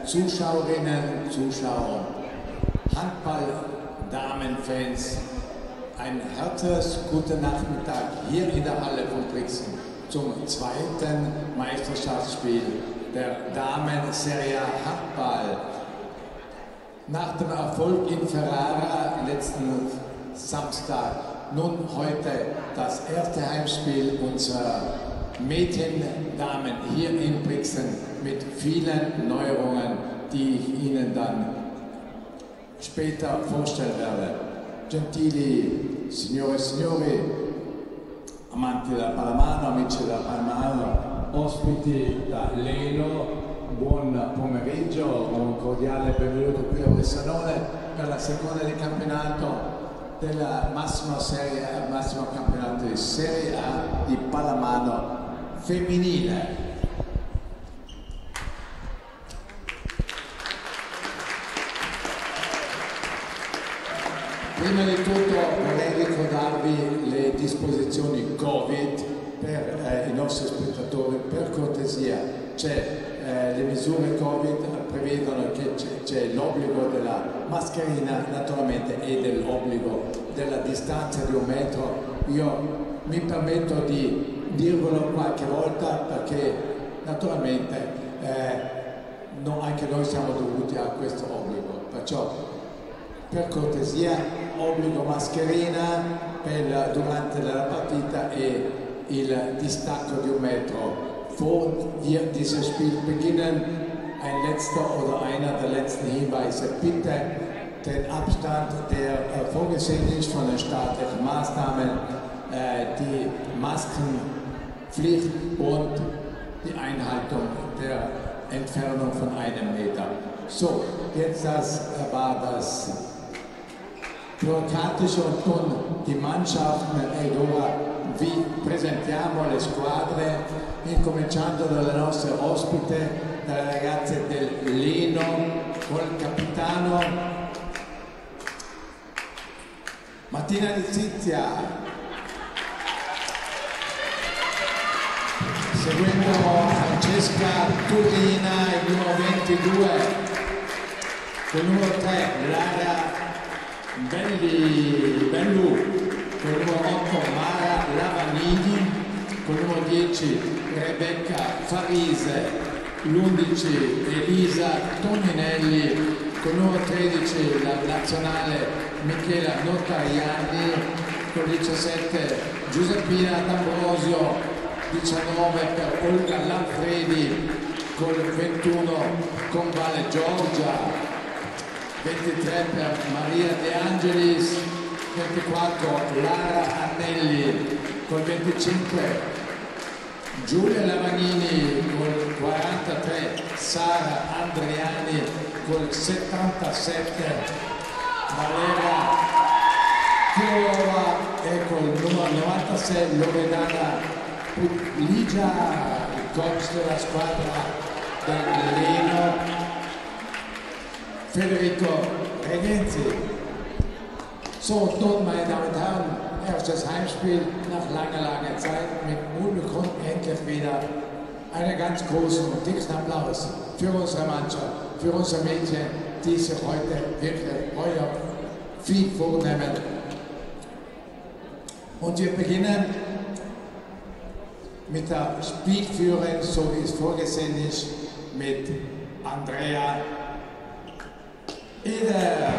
Zuschauerinnen, Zuschauer, Handball-Damenfans, ein herzliches guten Nachmittag hier in der Halle von Brixen zum zweiten Meisterschaftsspiel der Damen-Serie Handball. Nach dem Erfolg in Ferrara letzten Samstag, nun heute das erste Heimspiel unserer Mädchen-Damen hier in Brixen mit vielen Neuerungen, die ich Ihnen dann später vorstellen werde. Gentili signore e signori, amanti della pallamano, amici della pallamano, ospiti da Leno, buon pomeriggio, un cordiale benvenuto qui a Bressanone per la seconda di campionato della massimo campionato di Serie A di pallamano femminile. Prima di tutto vorrei ricordarvi le disposizioni Covid per i nostri spettatori, per cortesia. Le misure Covid prevedono che c'è l'obbligo della mascherina naturalmente e dell'obbligo della distanza di 1 metro. Io mi permetto di dirvelo qualche volta perché naturalmente anche noi siamo dovuti a questo obbligo. Perciò per cortesia obbligo mascherina durante la partita e il distacco di 1 metro. Vor wir dieses Spiel beginnen, ein letzter oder einer der letzten Hinweise. Bitte den Abstand, der vorgesehen ist von den staatlichen Maßnahmen, die Maskenpflicht und die Einhaltung der Entfernung von 1 Meter. So, jetzt war das bürokratische und nun die Mannschaften. Ed ora vi presentiamo le squadre, incominciando dalle nostre ospite, dalle ragazze del Leno, col capitano Martina Letizia, seguendo Francesca Turina, il numero 22, col numero 3 Lara Bellu, col numero 8 Mara Lavanini, col numero 10 Rebecca Farise, l'11 Elisa Toninelli, col numero 13 la nazionale Michela Notariani, col 17 Giuseppina D'Ambrosio, 19 per Olga Lanfredi, col 21 Convale Giorgia, 23 per Maria De Angelis, 24 Lara Annelli, col 25 Giulia Lavanini, col 43 Sara Andriani, col 77 Valeria Chiova e col numero 96 Loredana Ligia, il coach della squadra del Leno, Federico Regenzi. So, nun, meine Damen und Herren, erstes Heimspiel nach langer Zeit mit unbegründet endlich wieder. Einen ganz großen und dicken Applaus für unsere Mannschaft, für unsere Mädchen, die sich heute wirklich viel vornehmen. Und wir beginnen mit der Spielführung, so wie es vorgesehen ist, mit Andrea Eder.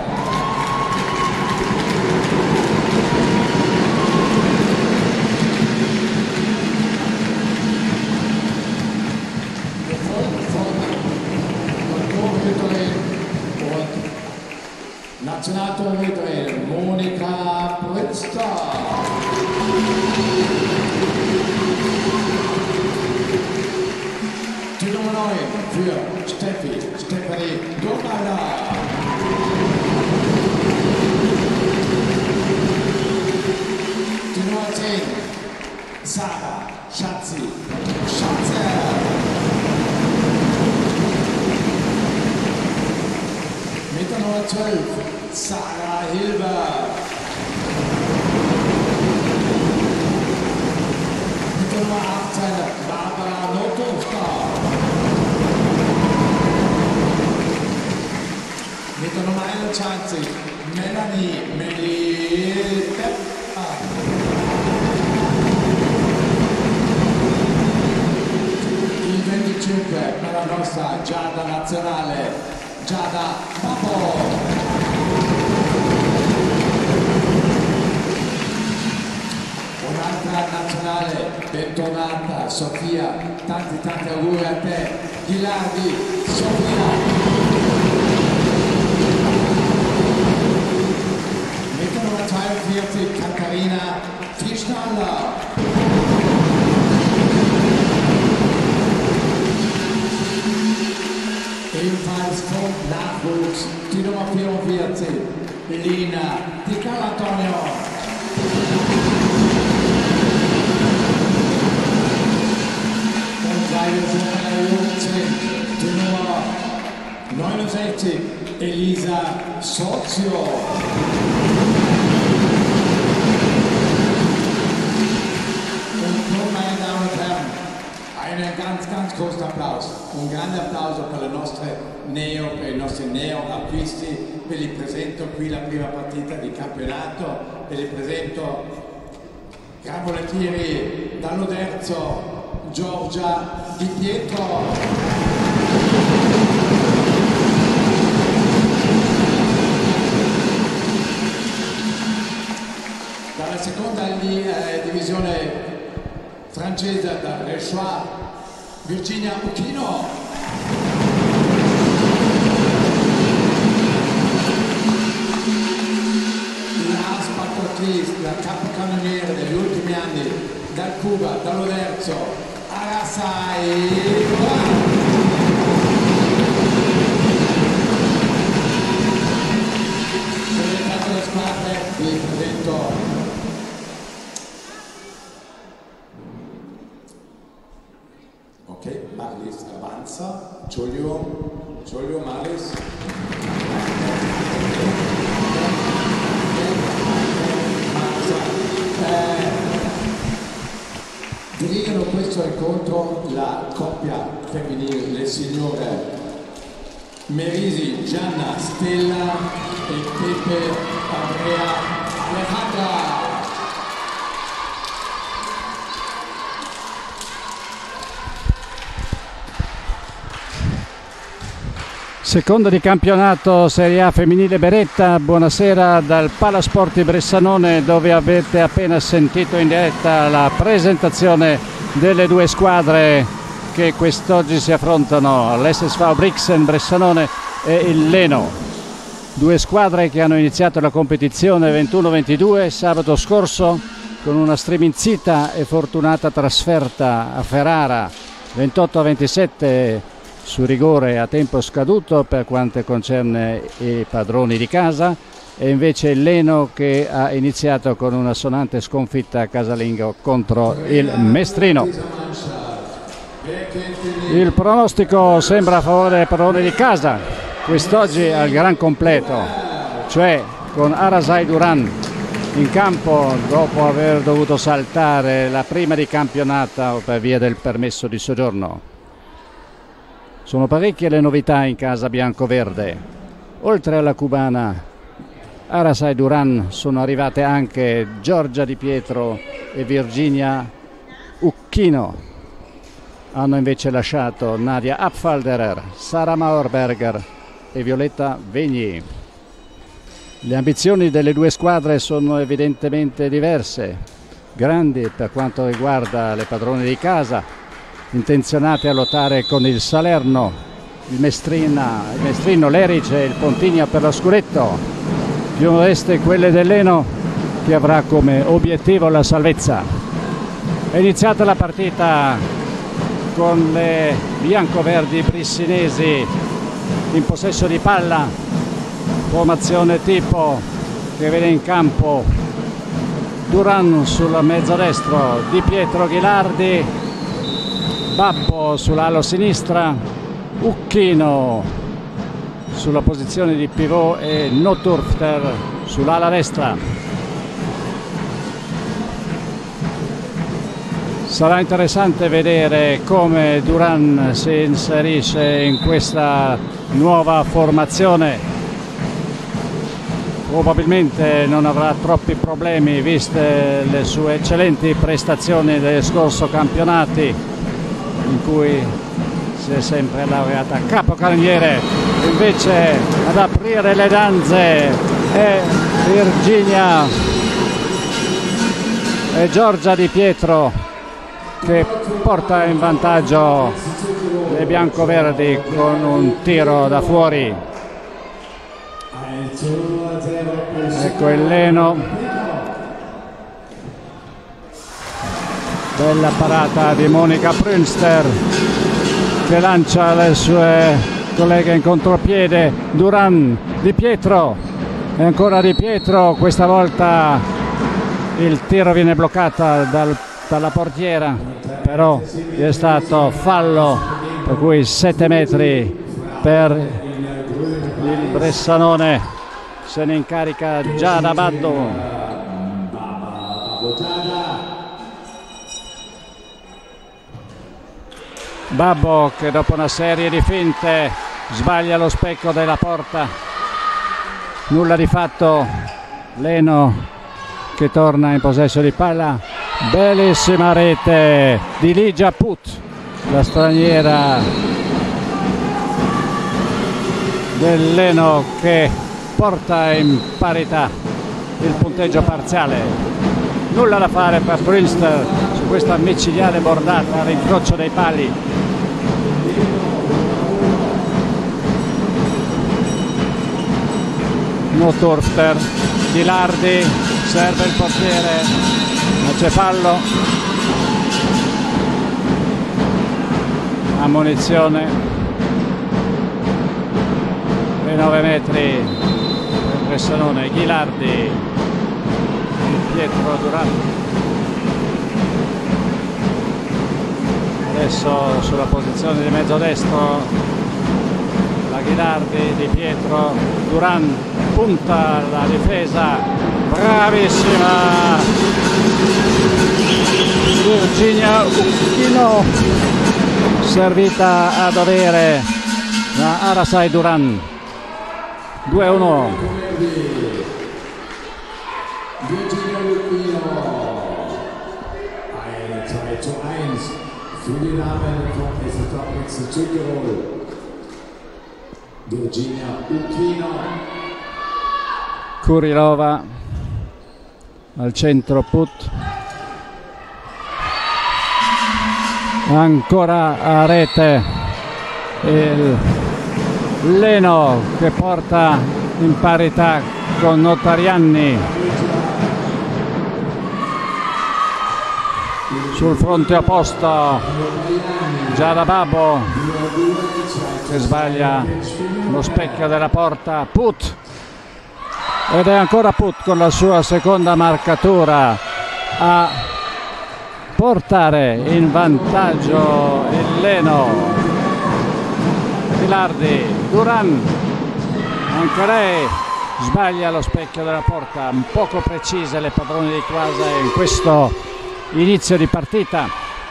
Nationaltorhüterin Monika Britzter. Die Nummer 9 für Stefanie Domala. Die Nummer 10 Sarah Schatzi. Mit der Nummer 12 Sarah Hilbert. Mit der Nummer 18 Barbara Notdorfer. Il 25 per la nostra Giada nazionale, Giada Papo. Un'altra nazionale, bentornata Sofia, tanti auguri a te, Ghilardi, Sofia. Mit Nummer 42, Katharina Fischnaller. Ebenfalls vom Nachwuchs, die Nummer 44, Elina Di Calantonio. Weil wir schon bei der Jugend sind, die Nummer 69, Elisa Sozio. Und nun, meine Damen und Herren, einen ganz großen Applaus, un grande applauso per i nostri neoacquisti. Ve li presento qui la prima partita di campionato, ve li presento gran volentieri dall'Oderzo, Giorgia Di Pietro. Dalla seconda divisione francese, da Rechois, Virginia Occhino. La spattotista, capocannoniere degli ultimi anni, dal Cuba, dall'Oderzo, Arasai. Presentato le squadre, vi presento Marlis avanza, Giulio Marlis. Dirigono questo incontro la coppia femminile, le signore Merisi Gianna Stella e Pepe Andrea Alejandra. Seconda di campionato Serie A femminile Beretta, buonasera dal Palasport di Bressanone, dove avete appena sentito in diretta la presentazione delle due squadre che quest'oggi si affrontano, l'SSV Brixen Bressanone e il Leno. Due squadre che hanno iniziato la competizione 21-22 sabato scorso con una striminzita e fortunata trasferta a Ferrara 28-27 su rigore a tempo scaduto per quanto concerne i padroni di casa, e invece il Leno che ha iniziato con una sonante sconfitta casalingo contro il Mestrino. Il pronostico sembra a favore dei padroni di casa quest'oggi al gran completo, cioè con Arasai Duran in campo dopo aver dovuto saltare la prima di campionato per via del permesso di soggiorno. Sono parecchie le novità in casa bianco-verde. Oltre alla cubana Arasai Duran sono arrivate anche Giorgia Di Pietro e Virginia Occhino. Hanno invece lasciato Nadia Apfalderer, Sara Mauerberger e Violetta Vegni. Le ambizioni delle due squadre sono evidentemente diverse. Grandi per quanto riguarda le padrone di casa, intenzionate a lottare con il Salerno, il Mestrino, l'Erice e il Pontigna per lo scudetto. Più modeste quelle del Leno, che avrà come obiettivo la salvezza. È iniziata la partita con le biancoverdi brissinesi in possesso di palla, formazione tipo che vede in campo Duran sul mezzo destro, Di Pietro Ghilardi, Babbo sull'alo sinistra, Occhino sulla posizione di pivot e Noturfter sull'ala destra. Sarà interessante vedere come Duran si inserisce in questa nuova formazione. probabilmente non avrà troppi problemi viste le sue eccellenti prestazioni degli scorsi campionati, in cui si è sempre laureata capocannoniere. Invece ad aprire le danze è Virginia e Giorgia Di Pietro, che porta in vantaggio le biancoverdi con un tiro da fuori. Ecco il Leno, bella parata di Monica Prünster che lancia le sue colleghe in contropiede. Duran, Di Pietro e ancora Di Pietro, questa volta il tiro viene bloccato dalla portiera, però è stato fallo, per cui 7 metri per il Bressanone. Se ne incarica Giada Baddo. Babbo che dopo una serie di finte sbaglia lo specchio della porta. Nulla di fatto. Leno che torna in possesso di palla. Bellissima rete di Ligia Put, la straniera del Leno, che porta in parità il punteggio parziale. Nulla da fare per Prünster su questa micidiale bordata all'incrocio dei pali. Noturfter, Ghilardi, serve il portiere, ma c'è fallo. Ammonizione e 9 metri. Bressanone, Ghilardi, Pietro Duran. Adesso sulla posizione di mezzo destro la Ghilardi, Di Pietro, Duran punta la difesa, bravissima Virginia Uchino, servita a dovere da Arasai Duran. 2-1. Virginia Uchino 2-1 für die Damen von SV Top Südtirol. Virginia Uchino. Kurilova al centro, Put ancora a rete il Leno che porta in parità con Notarianni. Sul fronte opposto Giada Babbo che sbaglia lo specchio della porta. Put, ed è ancora Put con la sua seconda marcatura a portare in vantaggio il Leno. Ghilardi, Duran, anche lei sbaglia lo specchio della porta. Poco precise le padrone di casa in questo inizio di partita.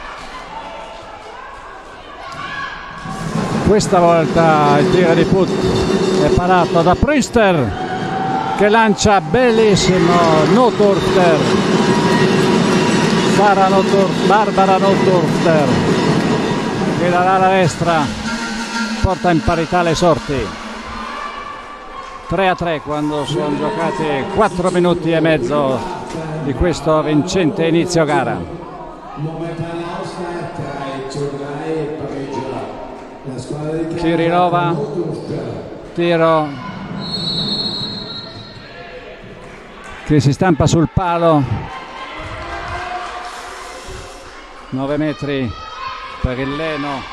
Questa volta il tiro di Put è parato da Prünster che lancia bellissimo Noturfter, Barbara Noturfter che dall'ala destra porta in parità le sorti. 3-3 quando sono giocati 4 minuti e mezzo di questo vincente inizio gara. Kirilova, tiro che si stampa sul palo, 9 metri per il Leno.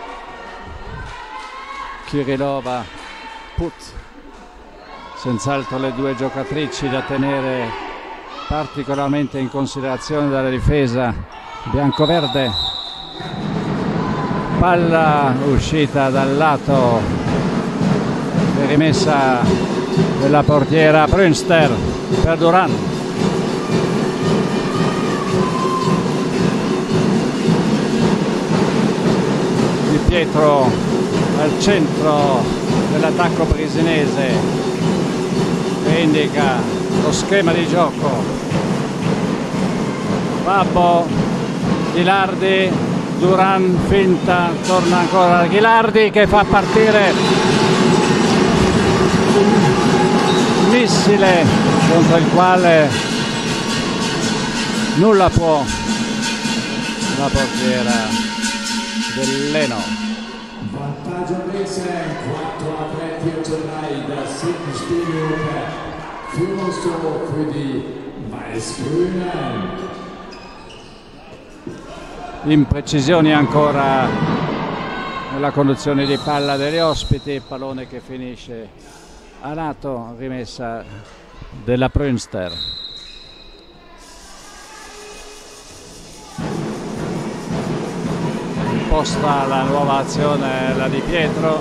Kirilova, Put, senz'altro le due giocatrici da tenere particolarmente in considerazione dalla difesa biancoverde. Palla uscita dal lato e rimessa della portiera Prünster per Duran. Di Pietro al centro dell'attacco brisinese che indica lo schema di gioco. Babbo, Ghilardi, Duran, finta, torna ancora Ghilardi che fa partire un missile contro il quale nulla può la portiera del Leno. Vantaggio Brixen, 4-3 Tiertelei, das Siegenspiel Führungstor für die Weiß-Grünen. Imprecisioni ancora nella conduzione di palla degli ospiti, pallone che finisce a lato, rimessa della Prünster. Imposta la nuova azione la Di Pietro.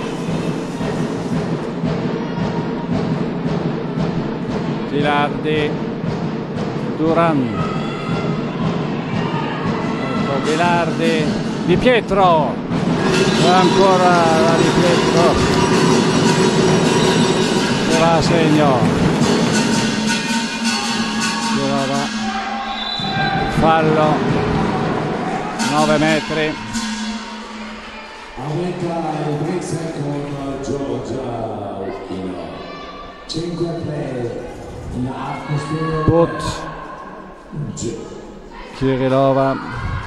Ghilardi, Duran, ecco Ghilardi, Di Pietro, e ancora la Di Pietro che va a segno. Fallo, 9 metri. Aumenta il Brixen con Giorgia Occhino. 5-3. Put, Kirillova,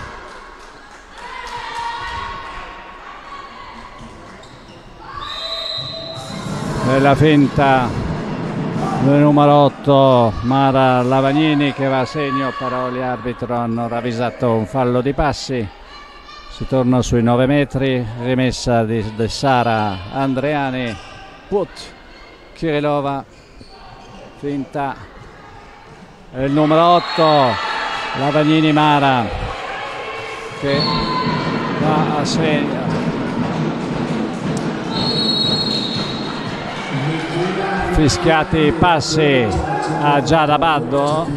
nella finta del numero 8 Mara Lavagnini che va a segno, però gli arbitri hanno ravvisato un fallo di passi. Si torna sui 9 metri, rimessa di Sara Andreani. Put, Kirillova, finta, il numero 8 Lavagnini Mara che va a segno. Fischiati i passi a Giada Baddo.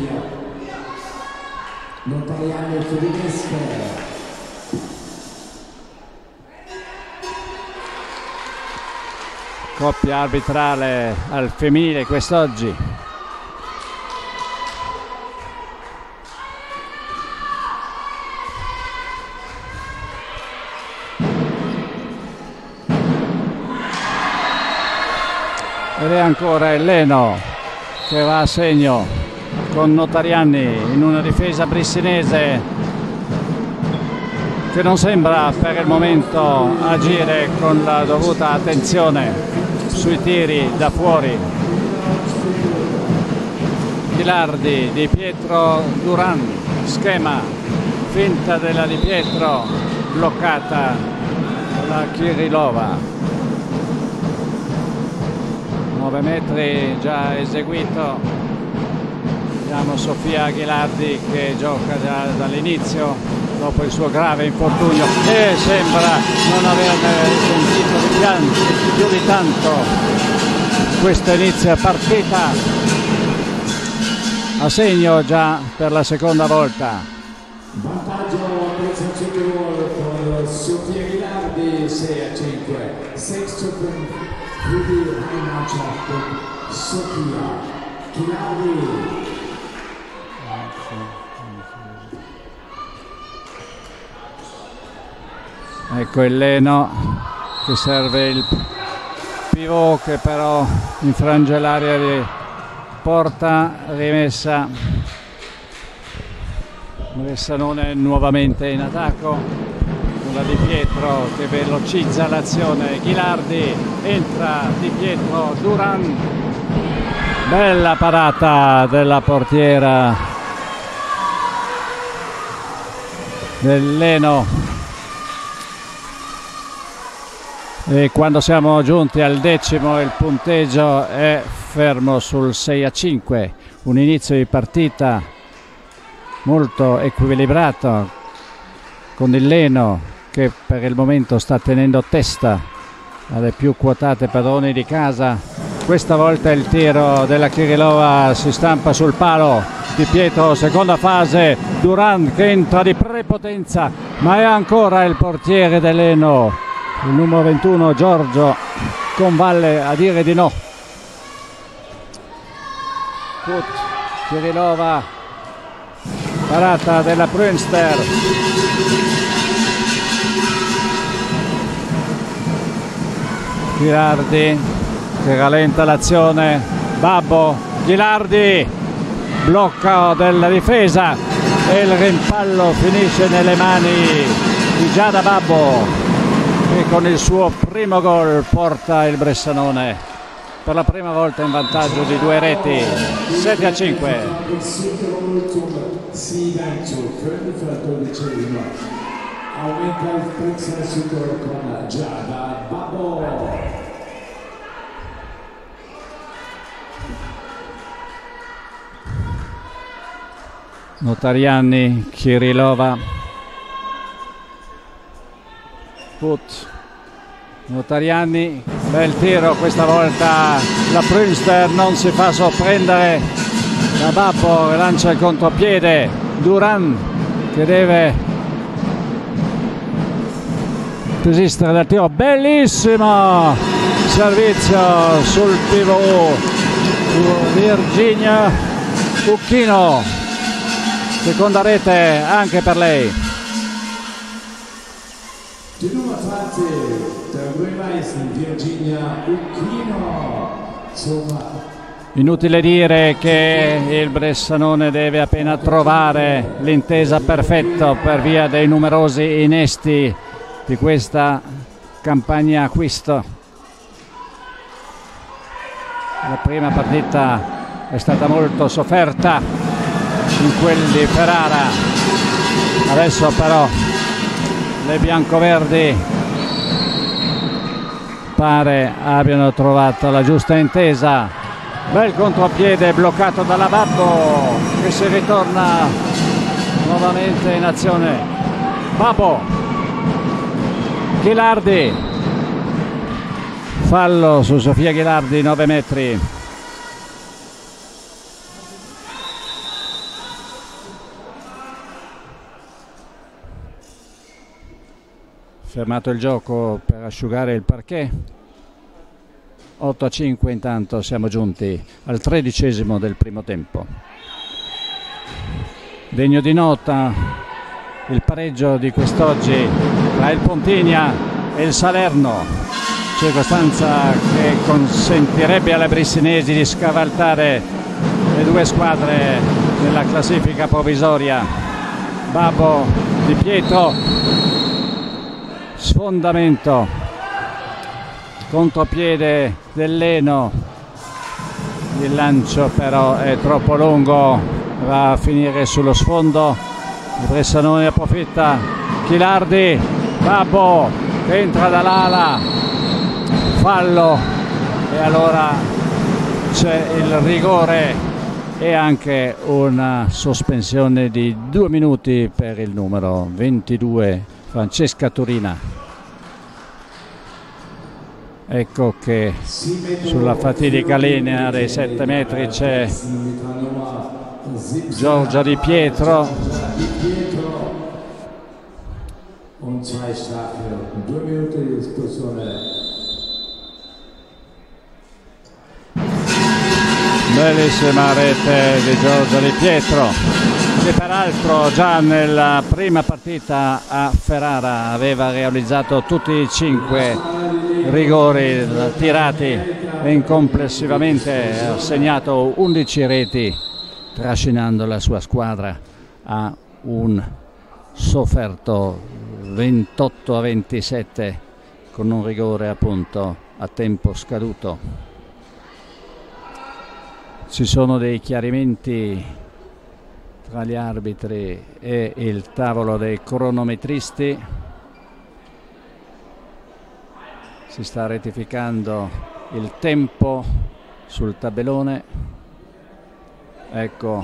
Coppia arbitrale al femminile quest'oggi. Ed è ancora il Leno che va a segno con Notarianni in una difesa brissinese che non sembra per il momento agire con la dovuta attenzione sui tiri da fuori. Ghilardi, Di Pietro, Duran, schema, finta della Di Pietro, bloccata la Kirillova. 9 metri già eseguito. Vediamo Sofia Ghilardi che gioca già dall'inizio dopo il suo grave infortunio e sembra non averne sentito più di tanto questa inizia partita. A segno già per la seconda volta. Vantaggio con Sofia Ghilardi 6-5. Sexto für die Heimmannschaft Sofia Ghilardi. Ecco il Leno che serve il pivot che però infrange l'area di porta, rimessa Sanone nuovamente in attacco con la Di Pietro che velocizza l'azione. Ghilardi, entra Di Pietro, Duran, bella parata della portiera del Leno. E quando siamo giunti al decimo il punteggio è fermo sul 6-5, un inizio di partita molto equilibrato con il Leno che per il momento sta tenendo testa alle più quotate padroni di casa. Questa volta il tiro della Kirillova si stampa sul palo. Di Pietro, seconda fase, Duran che entra di prepotenza, ma è ancora il portiere del Leno, il numero 21 Giorgio Convalle a dire di no. Put, Kirilova, parata della Brünster. Ghilardi che rallenta l'azione, Babbo, Ghilardi, blocco della difesa e il rimpallo finisce nelle mani di Giada Babbo, che con il suo primo gol porta il Bressanone per la prima volta in vantaggio di 2 reti, 7-5. Aumenta il prezzo del succo con Giada Babbo. Notarianni, Kirilova, Put, Notarianni, bel tiro, questa volta la Brünster non si fa sorprendere da Babbo, lancia il contropiede, Duran che deve desistere dal tiro, bellissimo servizio sul pivot, Virginia Ucchino, seconda rete anche per lei. Die Nummer 20 der Römer Virginia Ucchino. Inutile dire che il Bressanone deve appena trovare l'intesa perfetta per via dei numerosi innesti di questa campagna acquisto. La prima partita è stata molto sofferta in quelli di Ferrara, adesso però le biancoverdi pare abbiano trovato la giusta intesa. Bel contropiede bloccato dalla Babbo che si ritorna nuovamente in azione. Babbo, Ghilardi, fallo su Sofia Ghilardi, 9 metri. Fermato il gioco per asciugare il parquet. 8-5, intanto siamo giunti al 13° del primo tempo. Degno di nota il pareggio di quest'oggi tra il Pontinia e il Salerno, circostanza che consentirebbe alle brissinesi di scavalcare le due squadre nella classifica provvisoria. Babbo, Di Pietro, sfondamento, contropiede del Leno, il lancio però è troppo lungo, va a finire sullo sfondo, il Bressanone approfitta, Ghilardi, Babbo che entra dall'ala, fallo e allora c'è il rigore e anche una sospensione di 2 minuti per il numero 22 Francesca Turina. Ecco che sulla fatidica linea dei 7 metri c'è Giorgia Di Pietro. Bellissima rete di Giorgia Di Pietro, che peraltro già nella prima partita a Ferrara aveva realizzato tutti i 5 rigori tirati e complessivamente ha segnato 11 reti, trascinando la sua squadra a un sofferto 28-27 con un rigore appunto a tempo scaduto. Ci sono dei chiarimenti tra gli arbitri e il tavolo dei cronometristi. Si sta rettificando il tempo sul tabellone. Ecco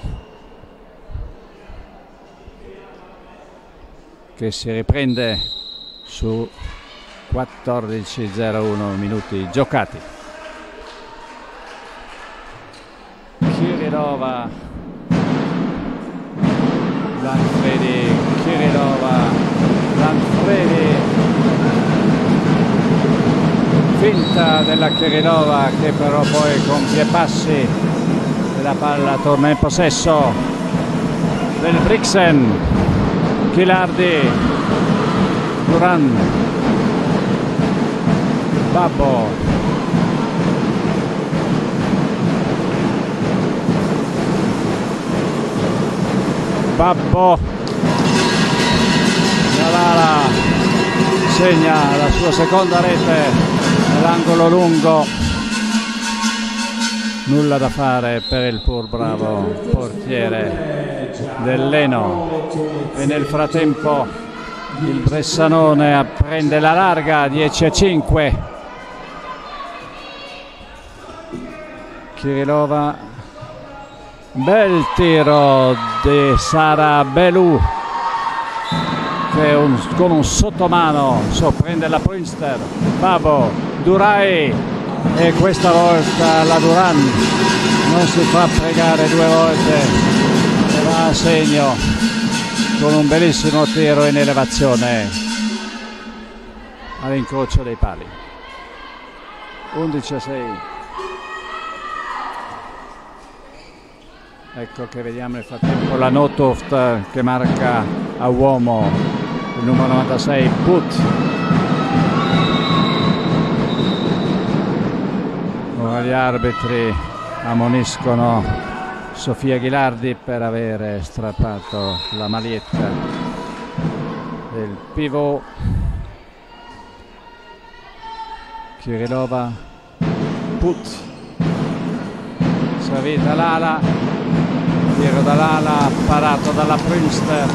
che si riprende su 14:01 minuti giocati. Kirilova, Lanfredi, Kirilova, Lanfredi, finta della Kirilova che però poi compie passi la palla torna in possesso del Brixen. Ghilardi, Duran, Babbo, Jalala segna la sua seconda rete nell'angolo lungo. Nulla da fare per il pur bravo portiere del Leno, e nel frattempo il Bressanone prende la larga, 10-5. Kirilova, bel tiro di Sara Belou che con un sottomano sorprende la Prünster. Babo, Durai, e questa volta la Duran non si fa pregare due volte e va a segno con un bellissimo tiro in elevazione all'incrocio dei pali. 11-6. Ecco che vediamo nel frattempo la Notoft che marca a uomo il numero 96 Put. Ora gli arbitri ammoniscono Sofia Ghilardi per avere strappato la maglietta del pivot. Kirilova, Put, servita l'ala, tiro dall'ala parato dalla Prünster.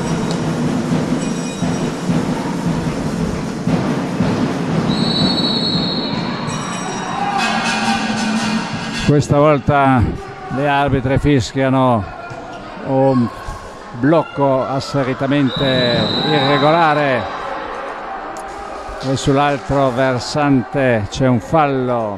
Questa volta le arbitre fischiano un blocco asseritamente irregolare e sull'altro versante c'è un fallo.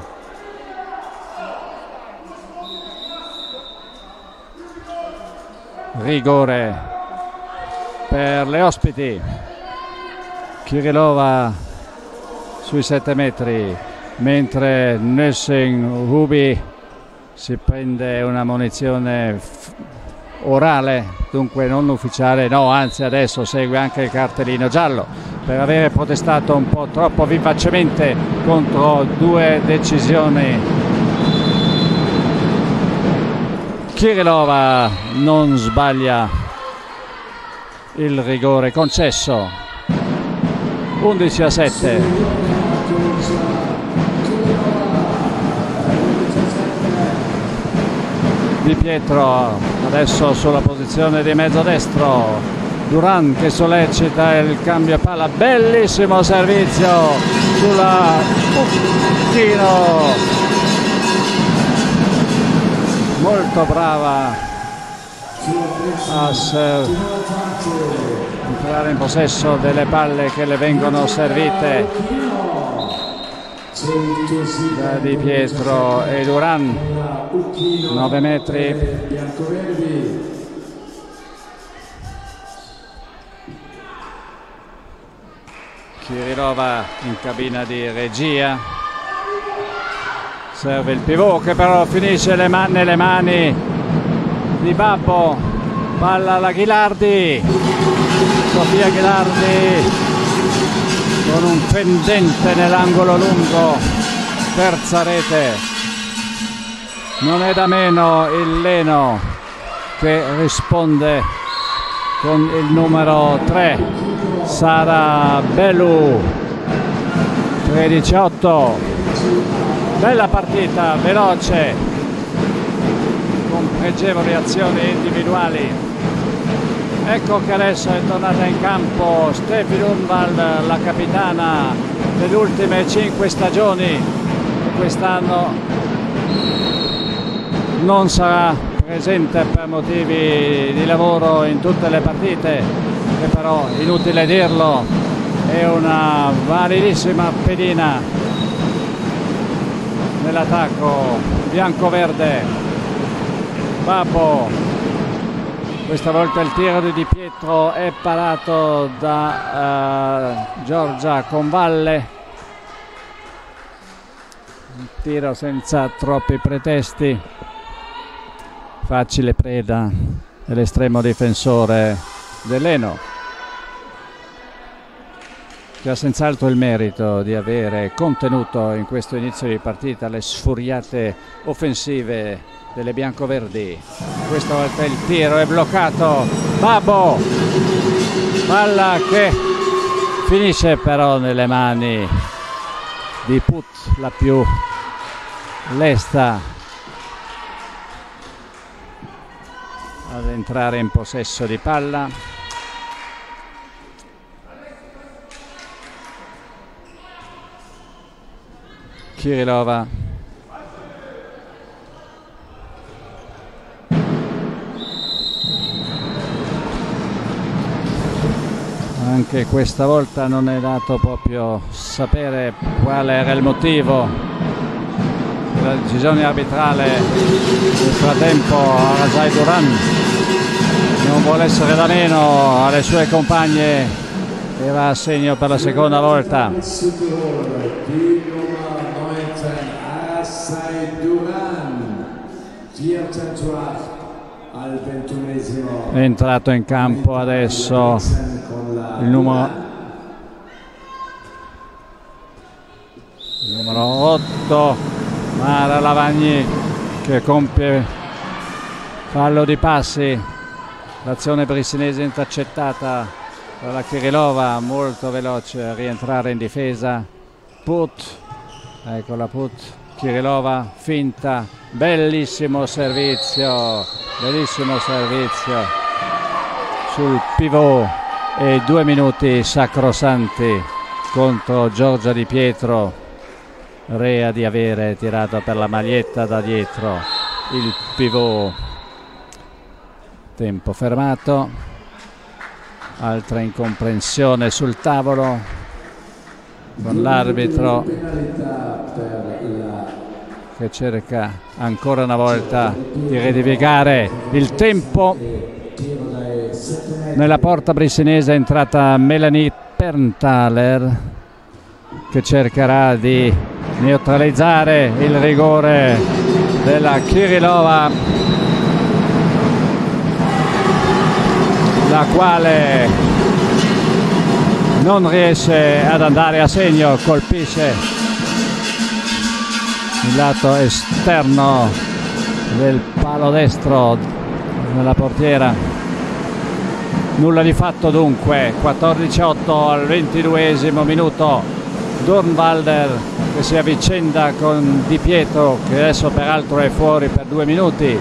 Rigore per le ospiti. Kirilova sui 7 metri, mentre Nelson Ruby si prende una munizione orale, dunque non ufficiale, no, anzi adesso segue anche il cartellino giallo per avere protestato un po' troppo vivacemente contro due decisioni. Kirilova non sbaglia il rigore concesso. 11-7. Di Pietro adesso sulla posizione di mezzo destro. Duran che sollecita il cambio palla, bellissimo servizio sulla Tino, molto brava a entrare in possesso delle palle che le vengono servite da Di Pietro e Duran. 9 metri. Kirilova in cabina di regia, serve il pivot che però finisce nelle mani di Babbo. Palla alla Ghilardi, Sofia Ghilardi con un pendente nell'angolo lungo, terza rete. Non è da meno il Leno che risponde con il numero 3, Sara Belou. 13-8. Bella partita, veloce, con pregevoli azioni individuali. Ecco che adesso è tornata in campo Steffi Lundvall, la capitana delle ultime 5 stagioni, e quest'anno non sarà presente per motivi di lavoro in tutte le partite, e però, inutile dirlo, è una validissima pedina nell'attacco bianco-verde. Babbo, questa volta il tiro di Di Pietro è parato da Giorgia Convalle, un tiro senza troppi pretesti. facile preda dell'estremo difensore dell'Eno, che ha senz'altro il merito di avere contenuto in questo inizio di partita le sfuriate offensive delle biancoverdi. Questa volta il tiro è bloccato, Babbo, palla che finisce però nelle mani di Put, la più lesta ad entrare in possesso di palla. Kirilova, anche questa volta non è dato proprio sapere quale era il motivo della decisione arbitrale. Nel frattempo Arasai Duran non vuole essere da meno alle sue compagne e va a segno per la seconda volta. È entrato in campo adesso il numero 8, Mara Lavagni, che compie fallo di passi. L'azione brissinese intercettata dalla Kirilova, molto veloce a rientrare in difesa. Put, eccola Put, Kirilova, finta, bellissimo servizio sul pivot e 2 minuti sacrosanti contro Giorgia Di Pietro, rea di avere tirato per la maglietta da dietro il pivot. Tempo fermato, altra incomprensione sul tavolo con l'arbitro che cerca ancora una volta di rettificare il tempo. Nella porta brissinese è entrata Melanie Pernthaler, che cercherà di neutralizzare il rigore della Kirilova, la quale non riesce ad andare a segno, colpisce il lato esterno del palo destro nella portiera. Nulla di fatto dunque. 14-8 al 22esimo minuto. Dornwalder che si avvicenda con Di Pietro, che adesso peraltro è fuori per 2 minuti.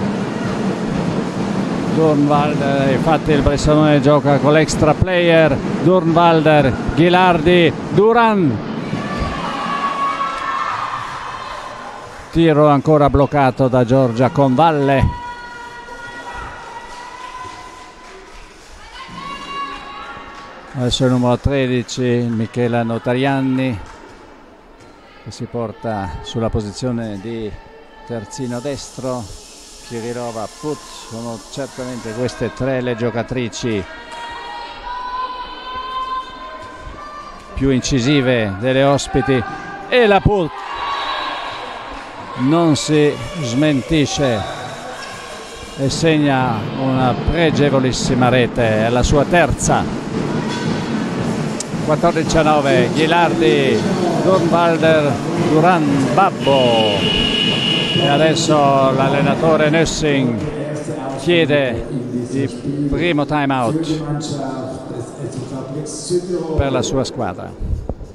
Dornwalder, infatti il Bressanone gioca con l'extra player. Dornwalder, Ghilardi, Duran. Tiro ancora bloccato da Giorgia Convalle. Adesso il numero 13, Michela Notarianni, che si porta sulla posizione di terzino destro. Kirilova, Put, sono certamente queste 3 le giocatrici più incisive delle ospiti, e la Put non si smentisce e segna una pregevolissima rete, è la sua terza. 14-9, Ghilardi, Dornwalder, Duran, Babbo, e adesso l'allenatore Nössing chiede il primo time out per la sua squadra.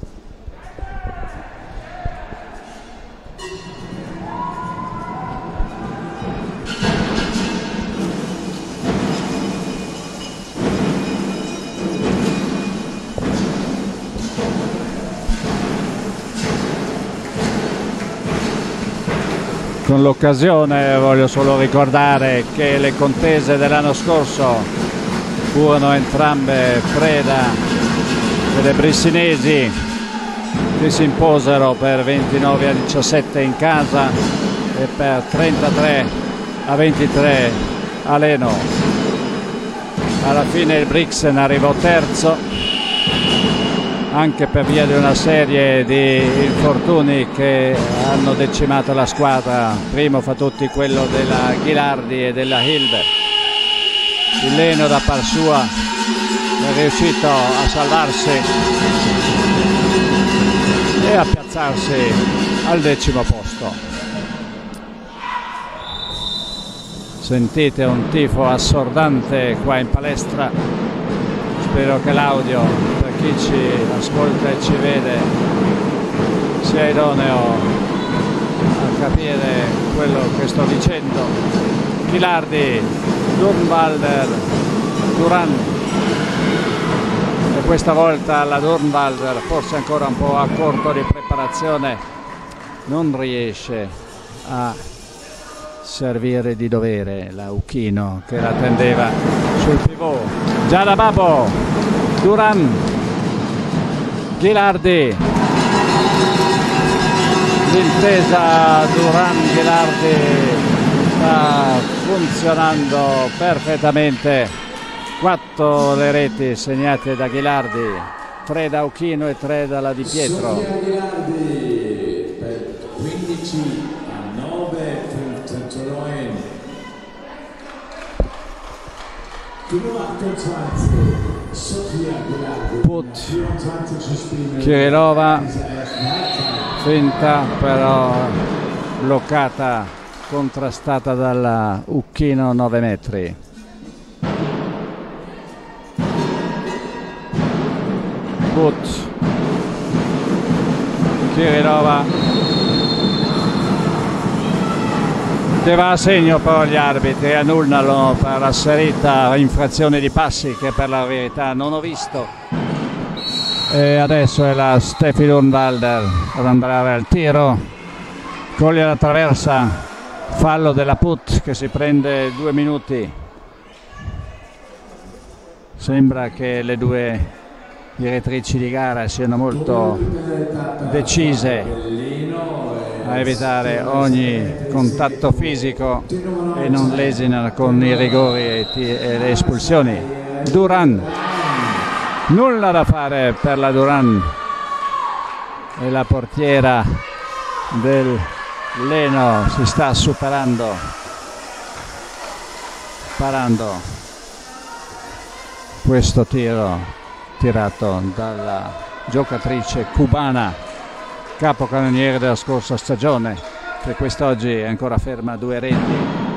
Con l'occasione voglio solo ricordare che le contese dell'anno scorso furono entrambe preda delle brissinesi, che si imposero per 29-17 in casa e per 33-23 a Leno. Alla fine il Brixen arrivò terzo anche per via di una serie di infortuni che hanno decimato la squadra. Primo fra tutti quello della Ghilardi e della Hilbert. Il Leno da par sua è riuscito a salvarsi e a piazzarsi al 10° posto. Sentite un tifo assordante qua in palestra. Spero che l'audio, per chi ci ascolta e ci vede, sia idoneo a capire quello che sto dicendo. Ghilardi, Durnwalder, Duran, e questa volta la Durnwalder, forse ancora un po' a corto di preparazione, non riesce a servire di dovere la Uchino, che la tendeva sul pivot. Già da Babbo, Duran, Ghilardi, l'intesa Duran-Ghilardi sta funzionando perfettamente. 4 le reti segnate da Ghilardi, 3 da Uchino e 3 dalla Di Pietro. Ghilardi per 15-9 Put, Kirilova, finta però bloccata, contrastata dalla Uchino 9 metri. Put, Kirilova. Va a segno però gli arbitri, annullano per asserita infrazione di passi che per la verità non ho visto. E adesso è la Steffi Durnwalder ad andare al tiro, coglie la traversa, fallo della Put che si prende 2 minuti. Sembra che le due direttrici di gara siano molto decise a evitare ogni contatto fisico e non lesinano con i rigori e le espulsioni. Duran, nulla da fare per la Duran, e la portiera del Leno si sta superando, parando questo tiro tirato dalla giocatrice cubana, capocannoniere della scorsa stagione, che quest'oggi è ancora ferma a 2 reti.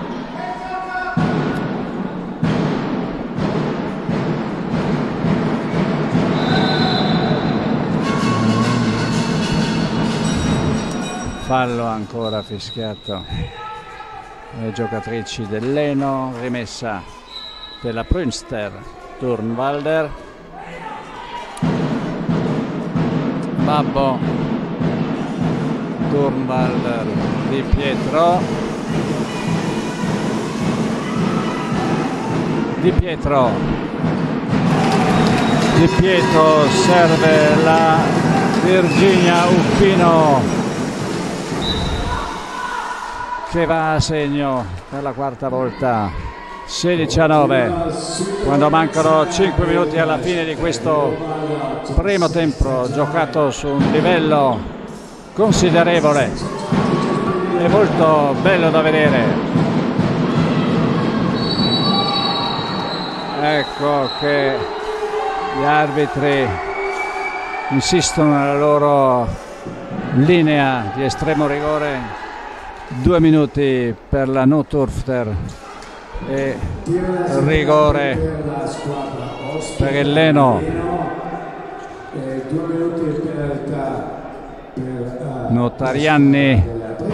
Fallo ancora fischiato le giocatrici del Leno, rimessa della Prünster. Durnwalder, Babbo, Durnwalder, Di Pietro, Di Pietro, Di Pietro, serve la Virginia Uchino che va a segno per la 4ª volta. 16-9 quando mancano 5 minuti alla fine di questo primo tempo, giocato su un livello considerevole e molto bello da vedere. Ecco che gli arbitri insistono nella loro linea di estremo rigore. 2 minuti per la Naturfter e rigore per il Leno. 2 minuti di penalità per Notarianni,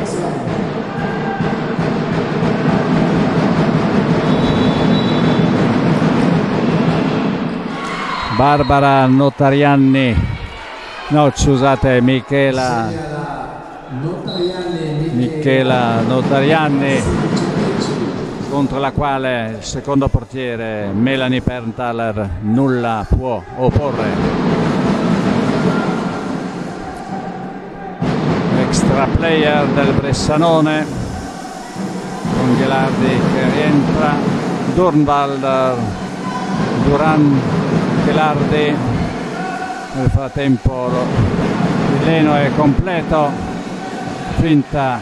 Barbara Notarianni, no scusate, Michela Notarianni, contro la quale il secondo portiere Melanie Pernthaler nulla può opporre. Extra player del Bressanone con Ghilardi che rientra, Durnwalder, Duran, Ghilardi, Nel frattempo il Leno è completo, finta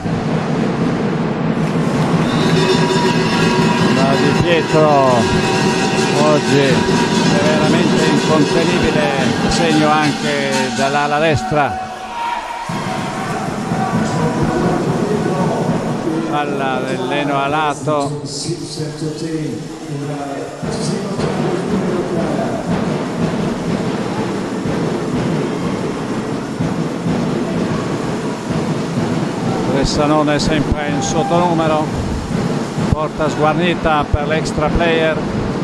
da Di Pietro, oggi è veramente incontenibile, segno anche dall'ala destra. Palla del Leno a lato, Bressanone sempre in sottonumero, porta sguarnita per l'extra player.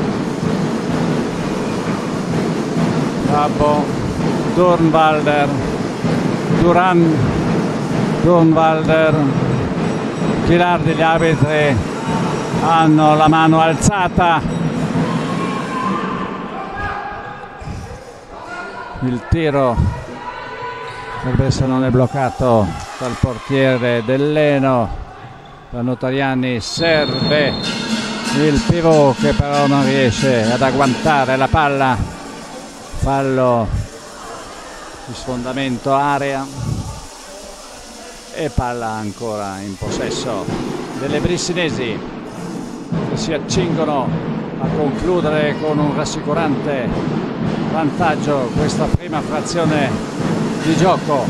Babbo, Durnwalder, Durnwalder, Chilardi, gli arbitri hanno la mano alzata. Il tiro per Bressanone è bloccato dal portiere del Leno. Per Notarianni serve il pivot che però non riesce ad agguantare la palla. Fallo di sfondamento area e palla ancora in possesso delle brissinesi, che si accingono a concludere con un rassicurante vantaggio questa prima frazione di gioco.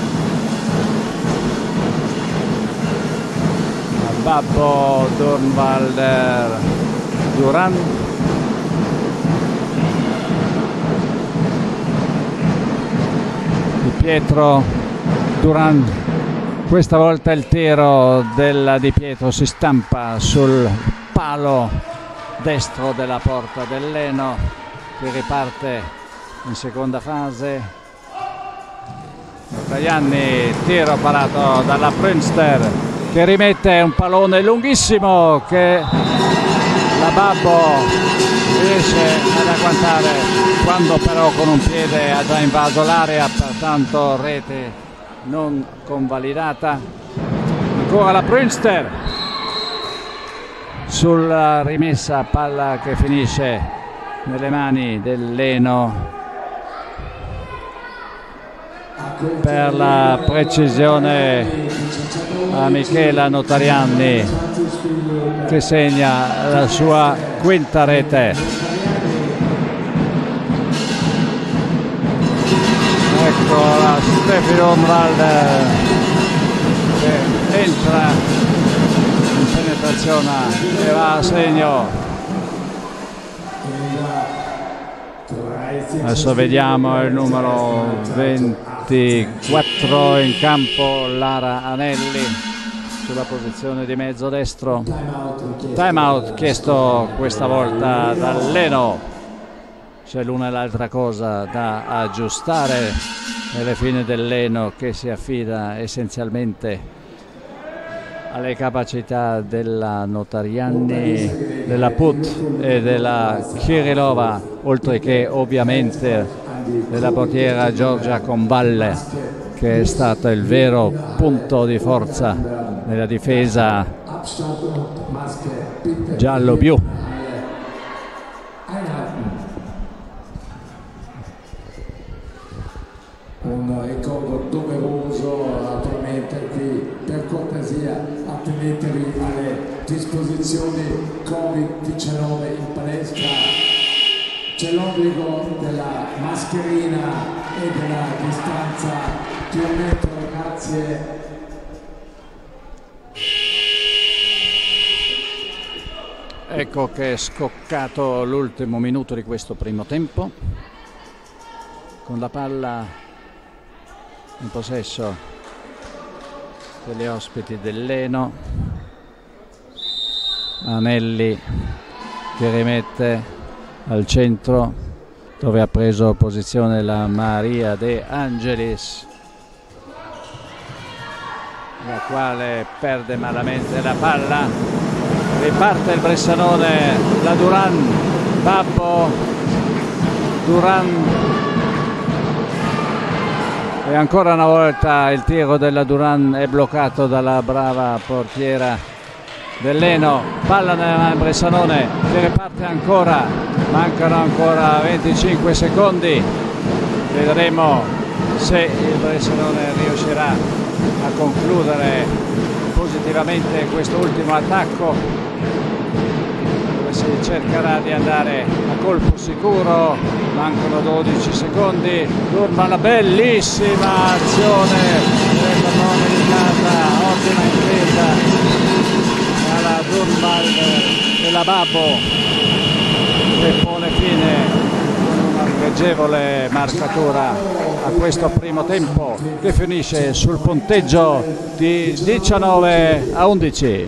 Babbo, Durnwalder, Duran. Di Pietro, Duran. Questa volta il tiro della Di Pietro si stampa sul palo destro della porta del Leno, che riparte in seconda fase. Tajani, tiro parato dalla Prünster, che rimette un pallone lunghissimo che la Babbo riesce ad agguantare, quando però con un piede ha già invaso l'area, pertanto rete non convalidata. Ancora la Prünster sulla rimessa, palla che finisce nelle mani del Leno. Per la precisione a Michela Notarianni, che segna la sua quinta rete. Ecco la Steffi Durnwalder che entra in penetrazione e va a segno. Adesso vediamo il numero 24 in campo, Lara Anelli, sulla posizione di mezzo destro. Time out chiesto questa volta dal Leno. C'è l'una e l'altra cosa da aggiustare nelle fine del Leno, che si affida essenzialmente alle capacità della Notarianni, della Put e della Kirilova, oltre che ovviamente della portiera Giorgia Convalle, che è stato il vero punto di forza nella difesa giallo-blu. Un ricordo doveroso, naturalmente qui per cortesia attenetevi alle disposizioni Covid-19 in palestra. C'è l'obbligo della mascherina e della distanza di 1 metro, grazie. Ecco che è scoccato l'ultimo minuto di questo primo tempo, con la palla in possesso degli ospiti del Leno. Anelli che rimette al centro, dove ha preso posizione la Maria De Angelis, la quale perde malamente la palla. Riparte il Bressanone, la Duran, Babbo, Duran, e ancora una volta il tiro della Duran è bloccato dalla brava portiera del Leno. Palla nella mano Bressanone, che riparte ancora, mancano ancora 25 secondi. Vedremo se il Bressanone riuscirà a concludere positivamente questo ultimo attacco, dove si cercherà di andare a colpo sicuro. Mancano 12 secondi. Durban, bellissima azione del pallone di casa, ottima impresa dalla Durban della Babbo, che pone fine con una pregevole marcatura a questo primo tempo, che finisce sul punteggio di 19-11.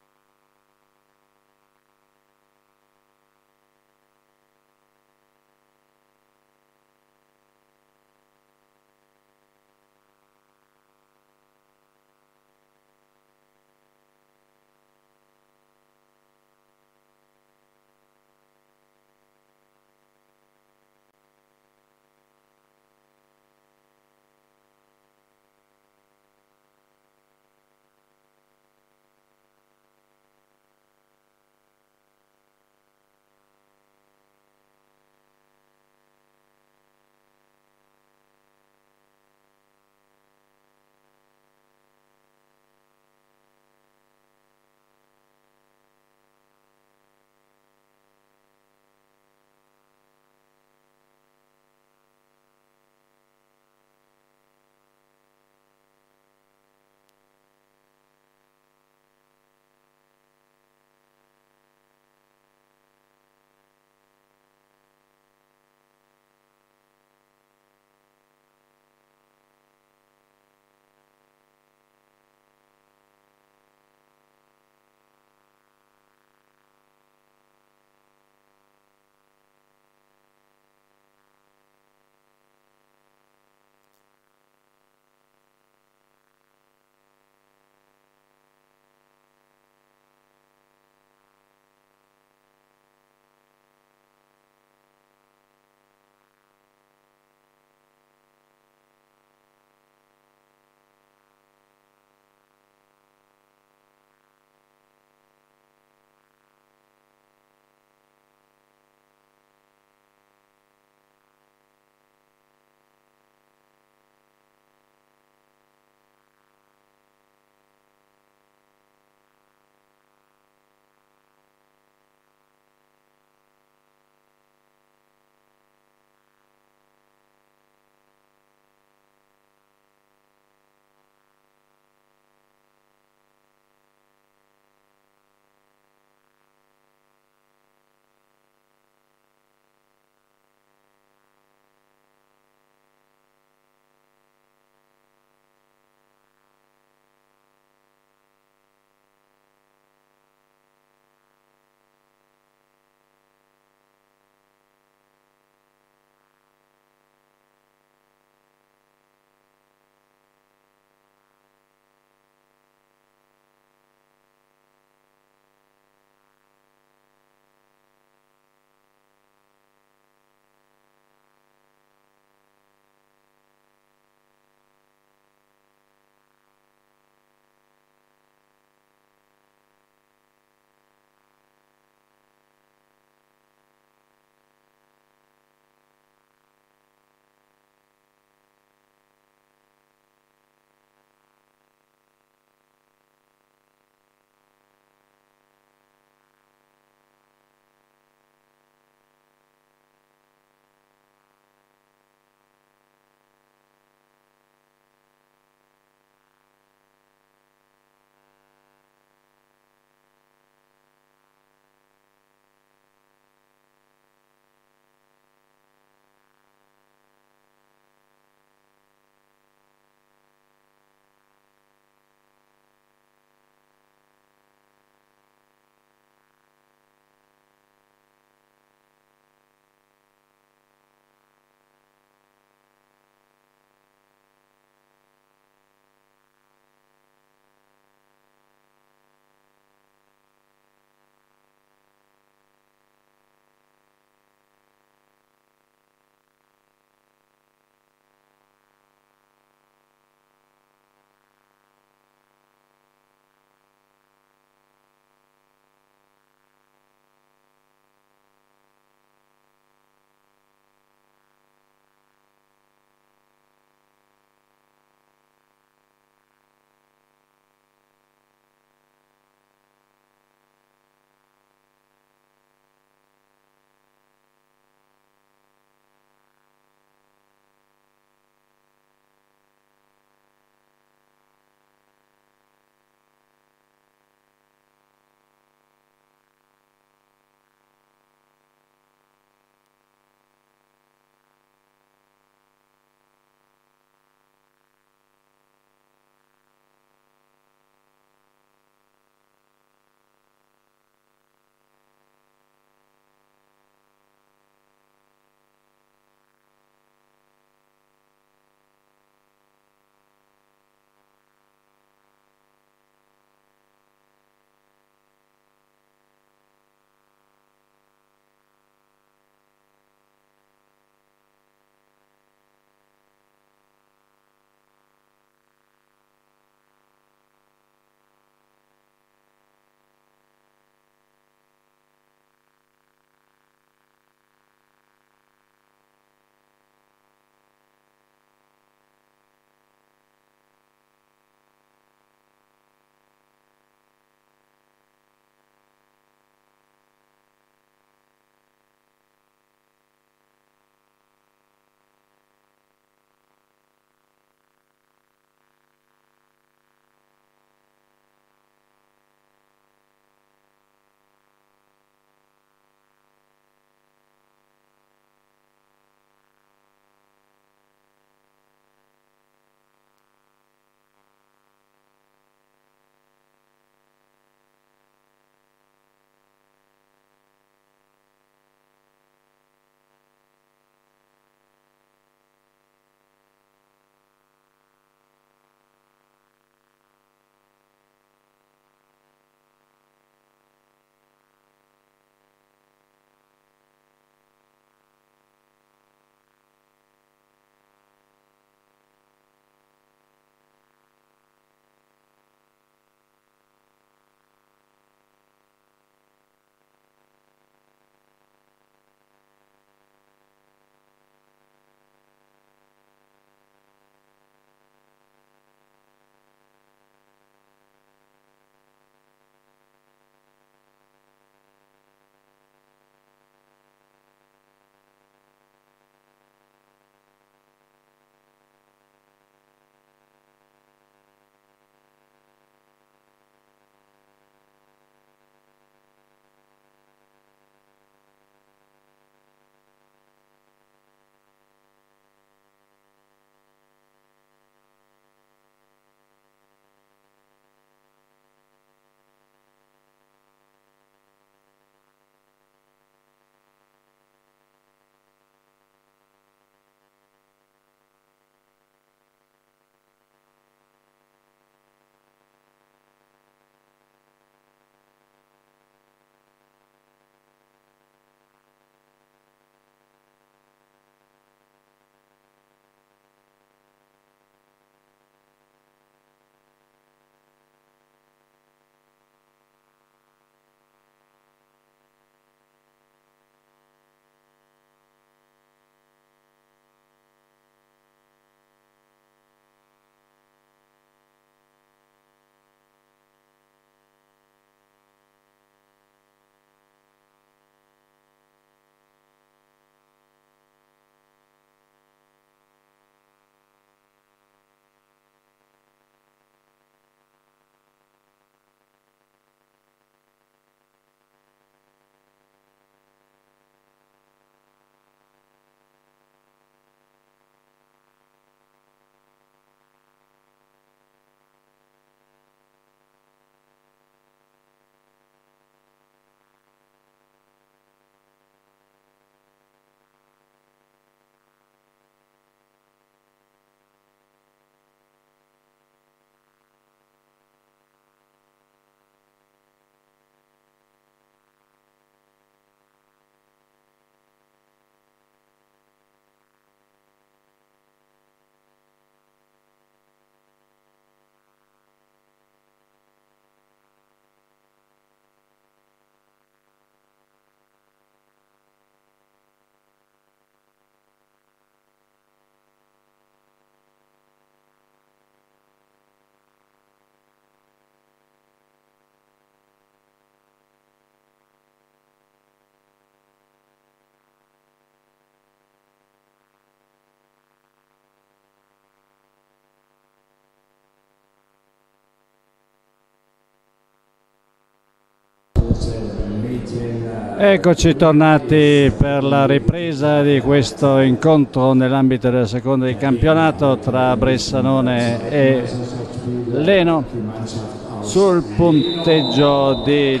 Eccoci tornati per la ripresa di questo incontro nell'ambito della seconda di campionato tra Bressanone e Leno sul punteggio di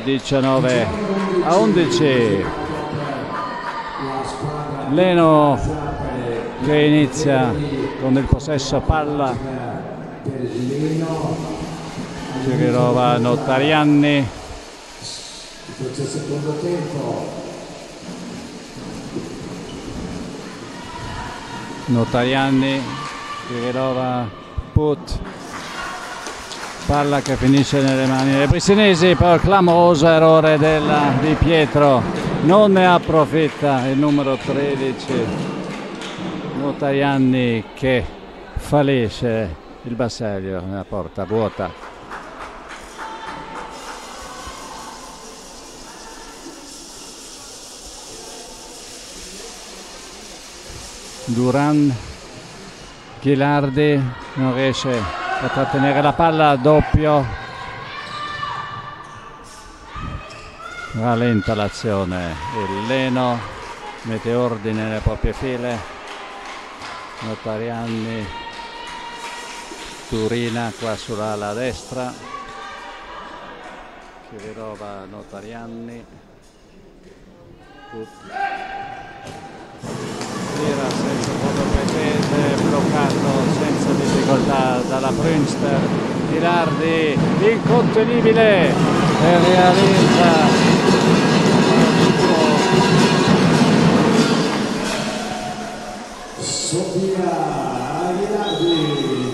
19-11. Leno che inizia con il possesso palla, Cirirova, Notarianni. Secondo tempo. Notarianni, Cirirova, Put, palla che finisce nelle mani dei bressanesi, però clamoroso errore di Pietro, non ne approfitta il numero 13 Notarianni che fallisce il bersaglio nella porta vuota. Duran, Ghilardi non riesce a trattenere la palla, doppio, rallenta l'azione, il Leno mette ordine nelle proprie file, Notarianni, Turina qua sull'ala destra, Cirirova, Notarianni, tira senza fondo pretese, bloccato senza difficoltà dalla Brünster, Ghilardi incontenibile e realizza Sofia Ghilardi,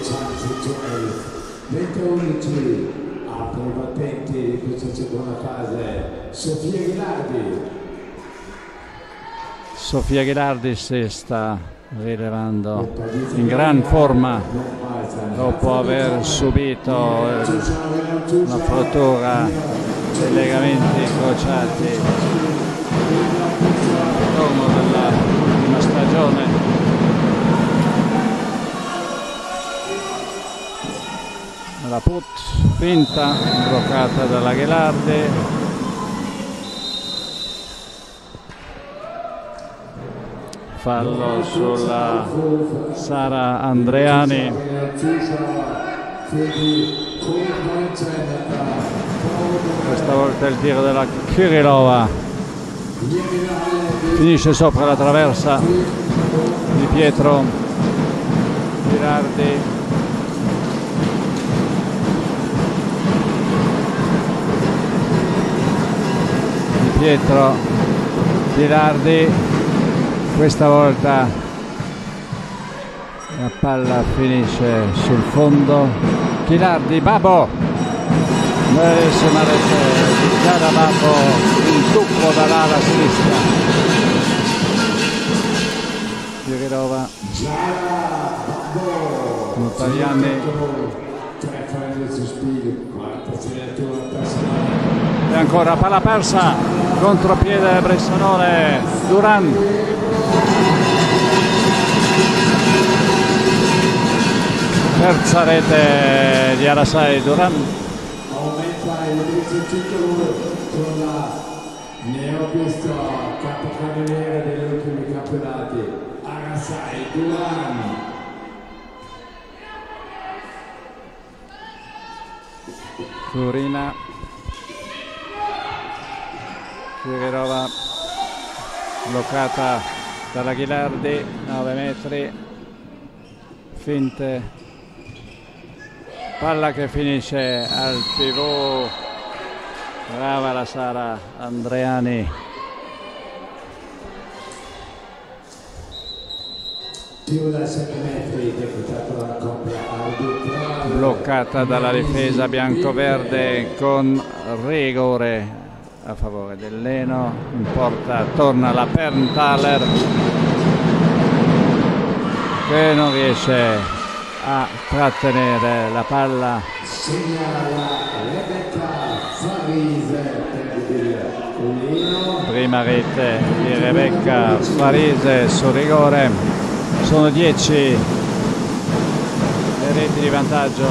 20-11, apre i battenti di questa seconda fase. Sofia Ghilardi. Sofia Ghilardi si sta rilevando in gran forma dopo aver subito una frattura dei legamenti incrociati all'intorno dell'ultima stagione. La Put finta, bloccata dalla Ghilardi. Fallo sulla Sara Andreani. Questa volta il tiro della Cirirova finisce sopra la traversa di Pietro. Ghilardi, di Pietro, Ghilardi. Questa volta la palla finisce sul fondo. Ghilardi, Babbo, bellissima rete di Giada Babbo, il tuffo dall'ala sinistra. Cirirova, Notarianni, e ancora palla persa, contropiede Bressanone, Duran. Terza rete di Arasai, Duran. Aumenta il titolo con la neopista capocannoniere degli ultimi campionati, Arasai, Duran. Turina, Cirirova, bloccata dalla Ghilardi, 9 metri, finte, palla che finisce al pivot, brava la Sara Andreani. Più da 7 metri, decretato la coppia arbitrale. Bloccata dalla difesa biancoverde con rigore a favore del Leno. In porta torna la Pernthaler che non riesce a trattenere la palla. Segnala Rebecca Farise per il Leno. Prima rete di Rebecca Farise su rigore. Sono 10 le reti di vantaggio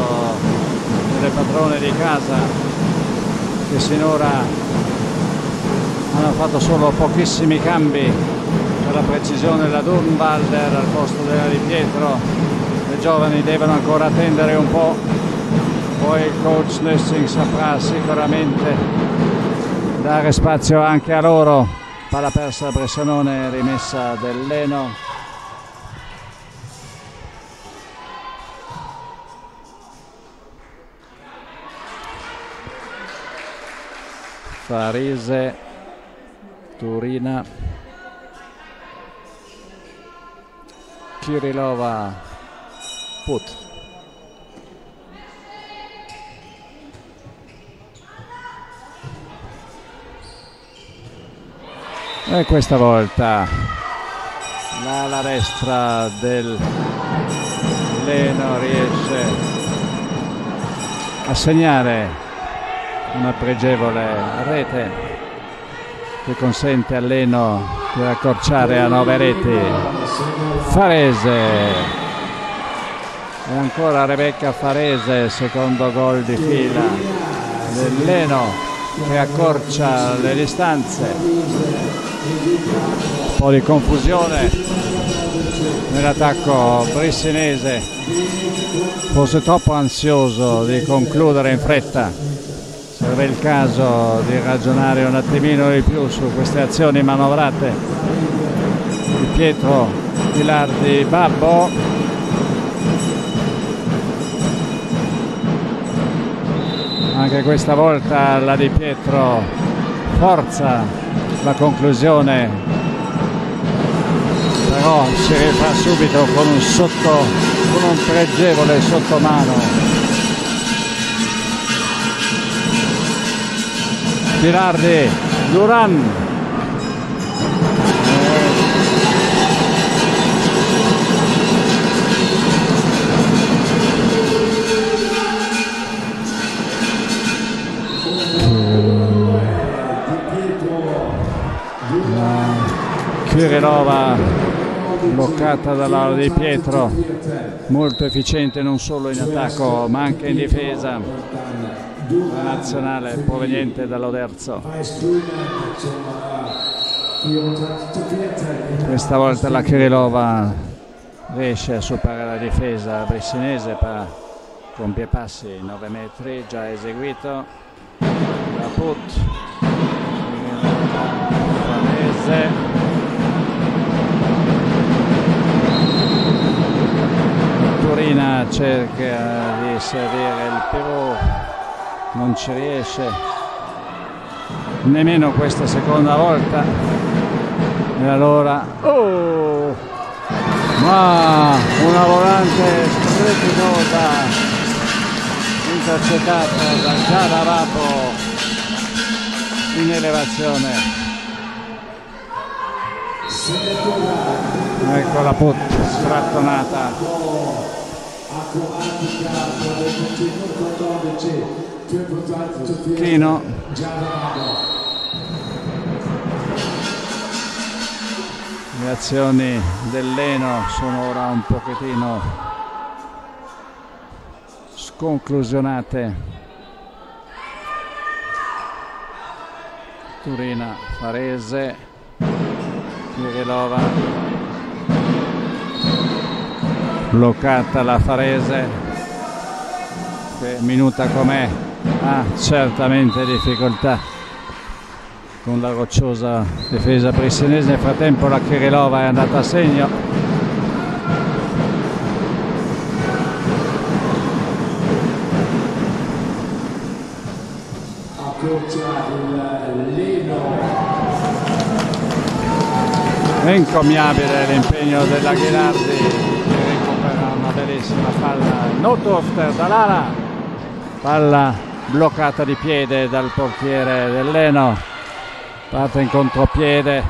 delle padrone di casa che sinora hanno fatto solo pochissimi cambi per la precisione la Durnwalder al posto della Di Pietro. Le giovani devono ancora attendere un po', poi il coach Nussing saprà sicuramente dare spazio anche a loro. Palla persa da Bressanone, rimessa del Leno. Farese, Turina, Kirilova, Put. E questa volta l'ala destra del Leno riesce a segnare una pregevole rete che consente al Leno di raccorciare a 9 reti. Farese e ancora Rebecca Farese, secondo gol di fila del Leno che accorcia le distanze. Un po' di confusione nell'attacco brissinese, forse troppo ansioso di concludere in fretta. Sarebbe il caso di ragionare un attimino di più su queste azioni manovrate. Di Pietro, Ghilardi, Babbo. Anche questa volta la Di Pietro forza la conclusione, però si rifà subito con un pregevole sottomano. Ghilardi, Duran. Kirilova bloccata dalla Di Pietro, molto efficiente non solo in attacco ma anche in difesa. La nazionale proveniente dall'Oderzo. Questa volta la Kirilova riesce a superare la difesa brissinese per compie passi 9 metri già eseguito. La Put, Farese, Turina cerca di servire il pivot, non ci riesce nemmeno questa seconda volta, e allora ma una volante strepitosa intercettata da Gianarapo in elevazione. Ecco la Put strattonata. Chino. Le azioni del Leno sono ora un pochettino sconclusionate. Turina, Farese, Kirilova, bloccata la Farese che minuta com'è ha certamente difficoltà con la rocciosa difesa brissinese. Nel frattempo la Kirilova è andata a segno. È incommiabile l'impegno della Ghilardi che recupera una bellissima palla. Notofter dall'ala, palla bloccata di piede dal portiere del Leno, parte in contropiede.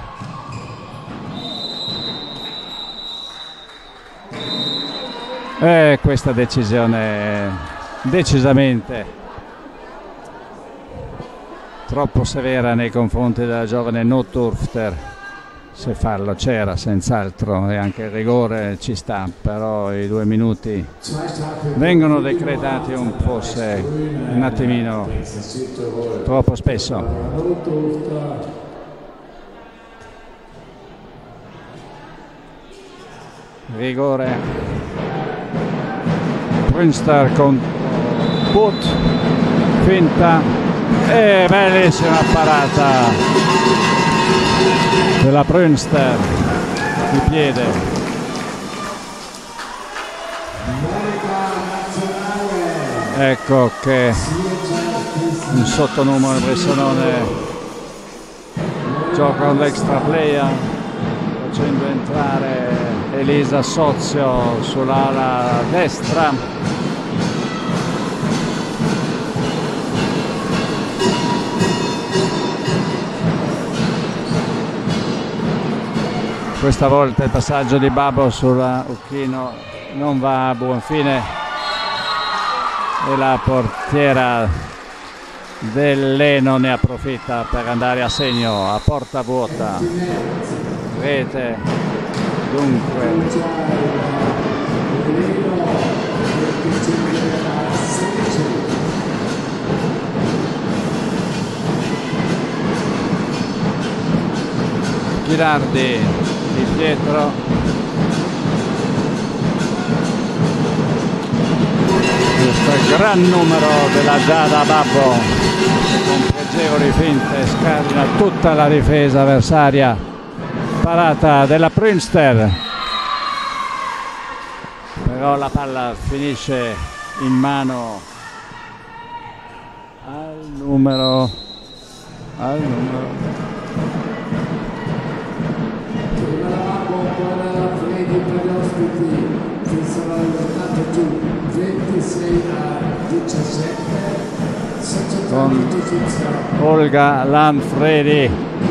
E questa decisione decisamente troppo severa nei confronti della giovane Notofter. Se fallo c'era senz'altro e anche il rigore ci sta, però i 2 minuti vengono decretati forse un attimino troppo spesso. rigore. Brünster con Put, finta e bellissima parata della Brünster di piede. Ecco che un sottonumero Bressanone gioca un extra player facendo entrare Elisa Sozio sull'ala destra. Questa volta il passaggio di Babbo sulla Occhino non va a buon fine e la portiera del Leno ne approfitta per andare a segno a porta vuota. Rete dunque Ghilardi di Pietro, questo gran numero della Giada Babbo che con pregevoli finte scardina tutta la difesa avversaria. Parata della Brünster, però la palla finisce in mano al numero con Olga Lanfredi.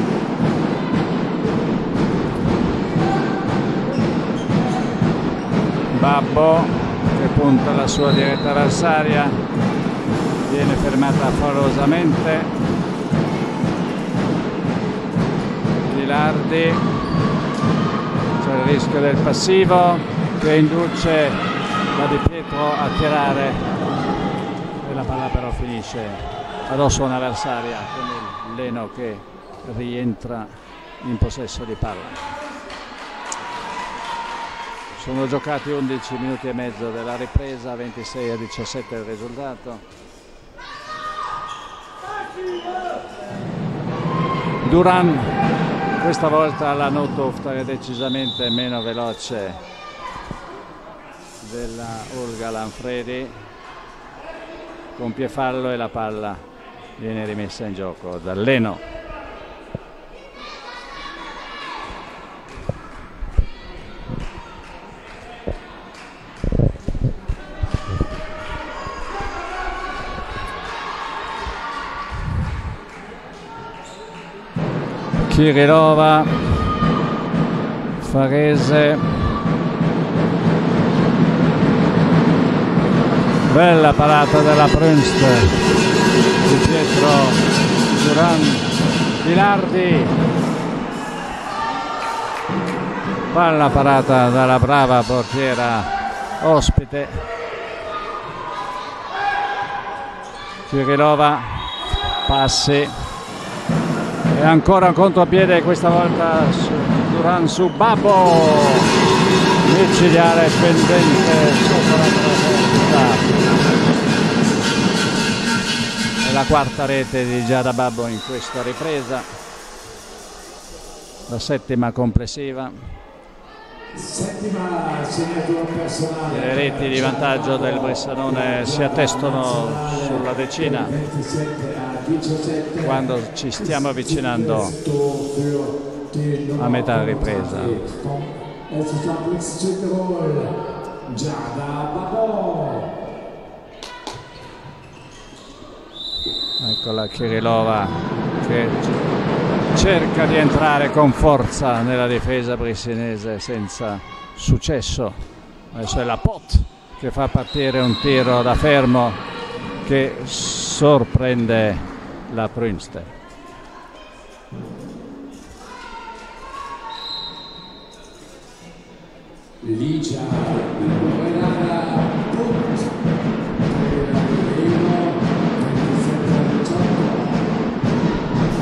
Babbo che punta la sua diretta avversaria, viene fermata favolosamente. Ghilardi, c'è il rischio del passivo che induce la Di Pietro a tirare e la palla però finisce addosso a un'avversaria con il Leno che rientra in possesso di palla. Sono giocati 11 minuti e mezzo della ripresa, 26-17 il risultato. Duran questa volta la no tufta è decisamente meno veloce della Olga Lanfredi, compie fallo e la palla viene rimessa in gioco dal Leno. Kirilova, Farese, bella parata della Brünster, Di Pietro, Duran, Ghilardi, palla parata dalla brava portiera ospite. Kirilova, passi. E ancora un contropiede, questa volta Duran su Babbo, micidiale pendente sopra la testa. È la quarta rete di Giada Babbo in questa ripresa, la settima complessiva. Settima segnatura personale. Le reti di vantaggio del Bressanone si attestano sulla decina quando ci stiamo avvicinando a metà ripresa. Ecco la Kirilova che cerca di entrare con forza nella difesa bressanese senza successo. Adesso è la Pot che fa partire un tiro da fermo che sorprende la Brünster. Ligia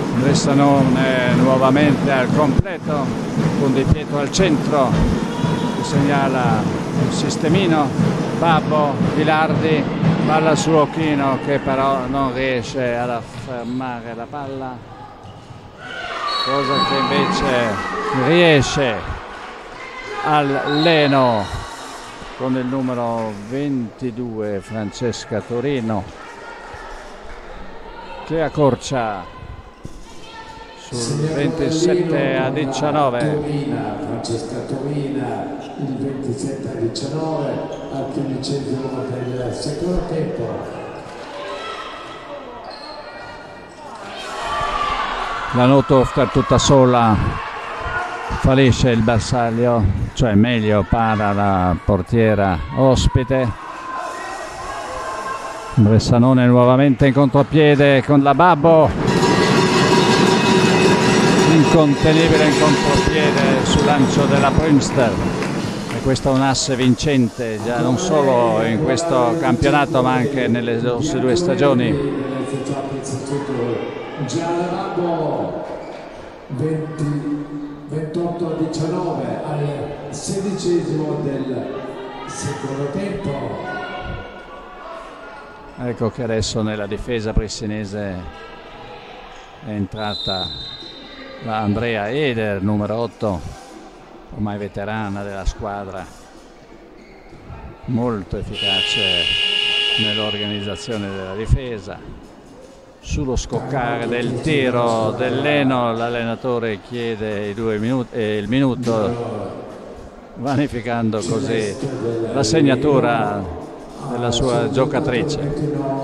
Bressanone nuovamente al completo con Di Pietro al centro, che segnala un sistemino. Babbo Vilardi, palla su Occhino che però non riesce ad affermare la palla, cosa che invece riesce al Leno con il numero 22 Francesca Torino, che accorcia sul 27-19. Francesca Torina, il 27-19 al 15° del secondo tempo. La Notorf tutta sola fallisce il bersaglio, cioè meglio para la portiera ospite. Bressanone nuovamente in contropiede con la Babbo, incontenibile in contropiede sul lancio della Prünster, e questo è un asse vincente già non solo in questo campionato ma anche nelle scorse 2 stagioni. Già la Babbo 28-19 al 16° del secondo tempo. Ecco che adesso nella difesa bressinese è entrata la Andrea Eder, numero 8, ormai veterana della squadra, molto efficace nell'organizzazione della difesa. Sullo scoccare del tiro del Leno l'allenatore chiede il minuto, vanificando così la segnatura della sua giocatrice. 28-19,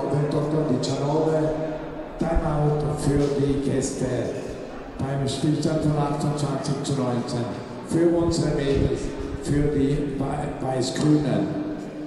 time out für die Gäste beim Spielstand von 28-19. Für unsere Mädels, für die Weiß-Grünen.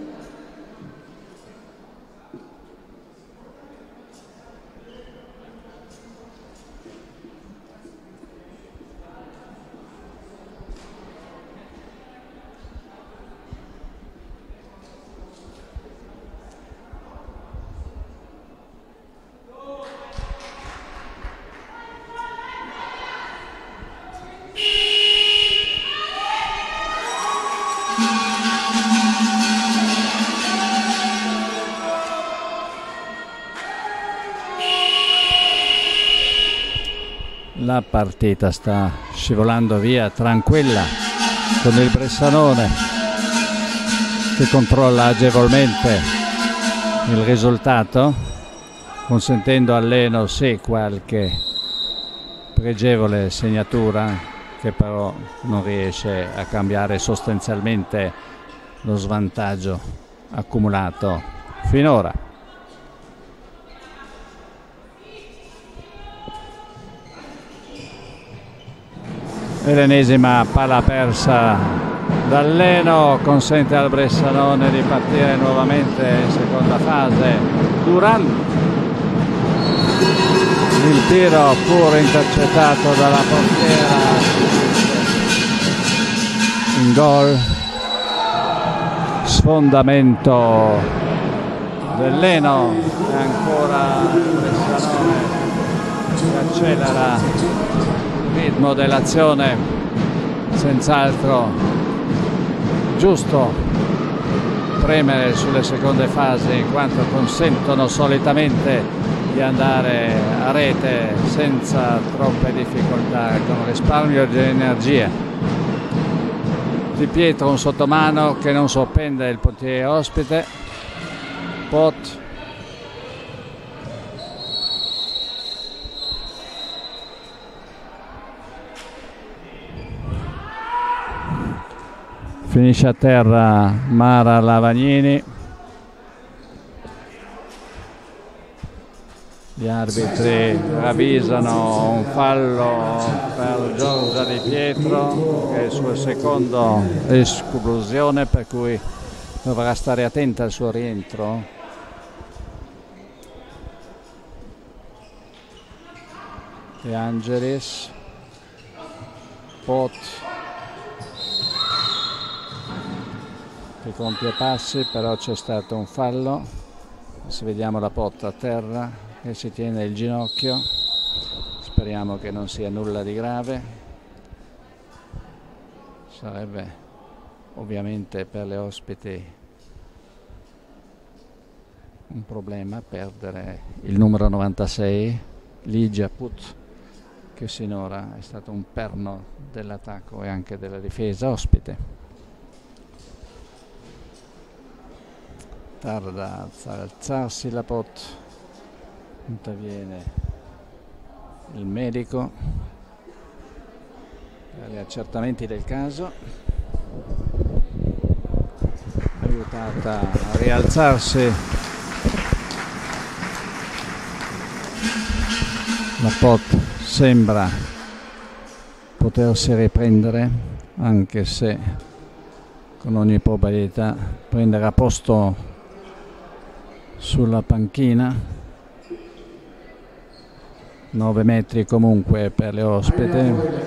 La partita sta scivolando via tranquilla, con il Bressanone che controlla agevolmente il risultato, consentendo al Leno sì qualche pregevole segnatura, che però non riesce a cambiare sostanzialmente lo svantaggio accumulato finora. E l'ennesima palla persa dal Leno consente al Bressanone di partire nuovamente in seconda fase. Duran, il tiro pur intercettato dalla portiera, in gol. Sfondamento del Leno e ancora Bressanone che accelera ritmo dell'azione. Senz'altro giusto premere sulle seconde fasi, in quanto consentono solitamente di andare a rete senza troppe difficoltà, con risparmio di energia. Di Pietro un sottomano che non sorprende il portiere ospite. Pot finisce a terra Mara Lavagnini. Gli arbitri ravvisano un fallo per Giorgia Di Pietro, che è il suo secondo esclusione, per cui dovrà stare attenta al suo rientro. De Angelis, Pot che compie passi, però c'è stato un fallo. Se vediamo la Pot a terra che si tiene il ginocchio, speriamo che non sia nulla di grave. Sarebbe ovviamente per le ospiti un problema perdere il numero 96 Ligia Put, che sinora è stato un perno dell'attacco e anche della difesa ospite. Tarda ad alzarsi la Pot, interviene il medico per gli accertamenti del caso, aiutata a rialzarsi la Pot, sembra potersi riprendere, anche se con ogni probabilità prenderà posto sulla panchina. 9 metri comunque per le ospite.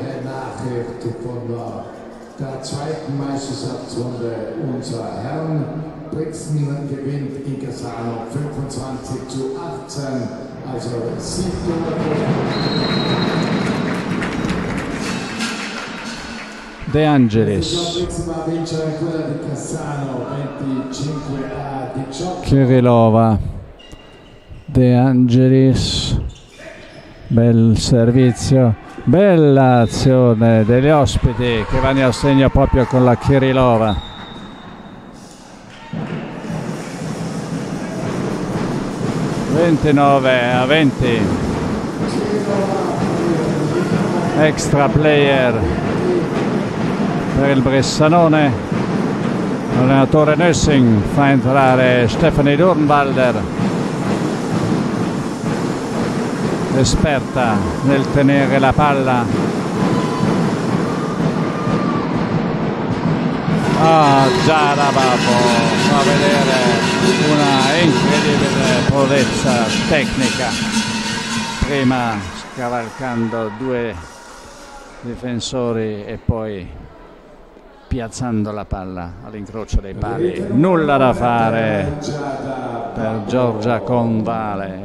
Der zweiten Meisterschaftsrunde unserer Herren. Brixen gewinnt in Casano 25:18, also Sieg. De Angelis, Brixen va a vincere quella di Cassano 25-18. Kirilova, De Angelis, bel servizio. Bella azione degli ospiti che vanno a segno proprio con la Kirilova. (29-20). Extra player per il Bressanone. L'allenatore Nössing fa entrare Stefanie Durnwalder, esperta nel tenere la palla. Giada Babbo fa vedere una incredibile prodezza tecnica, prima scavalcando 2 difensori e poi piazzando la palla all'incrocio dei pali. Nulla da fare per Giorgia Convalle.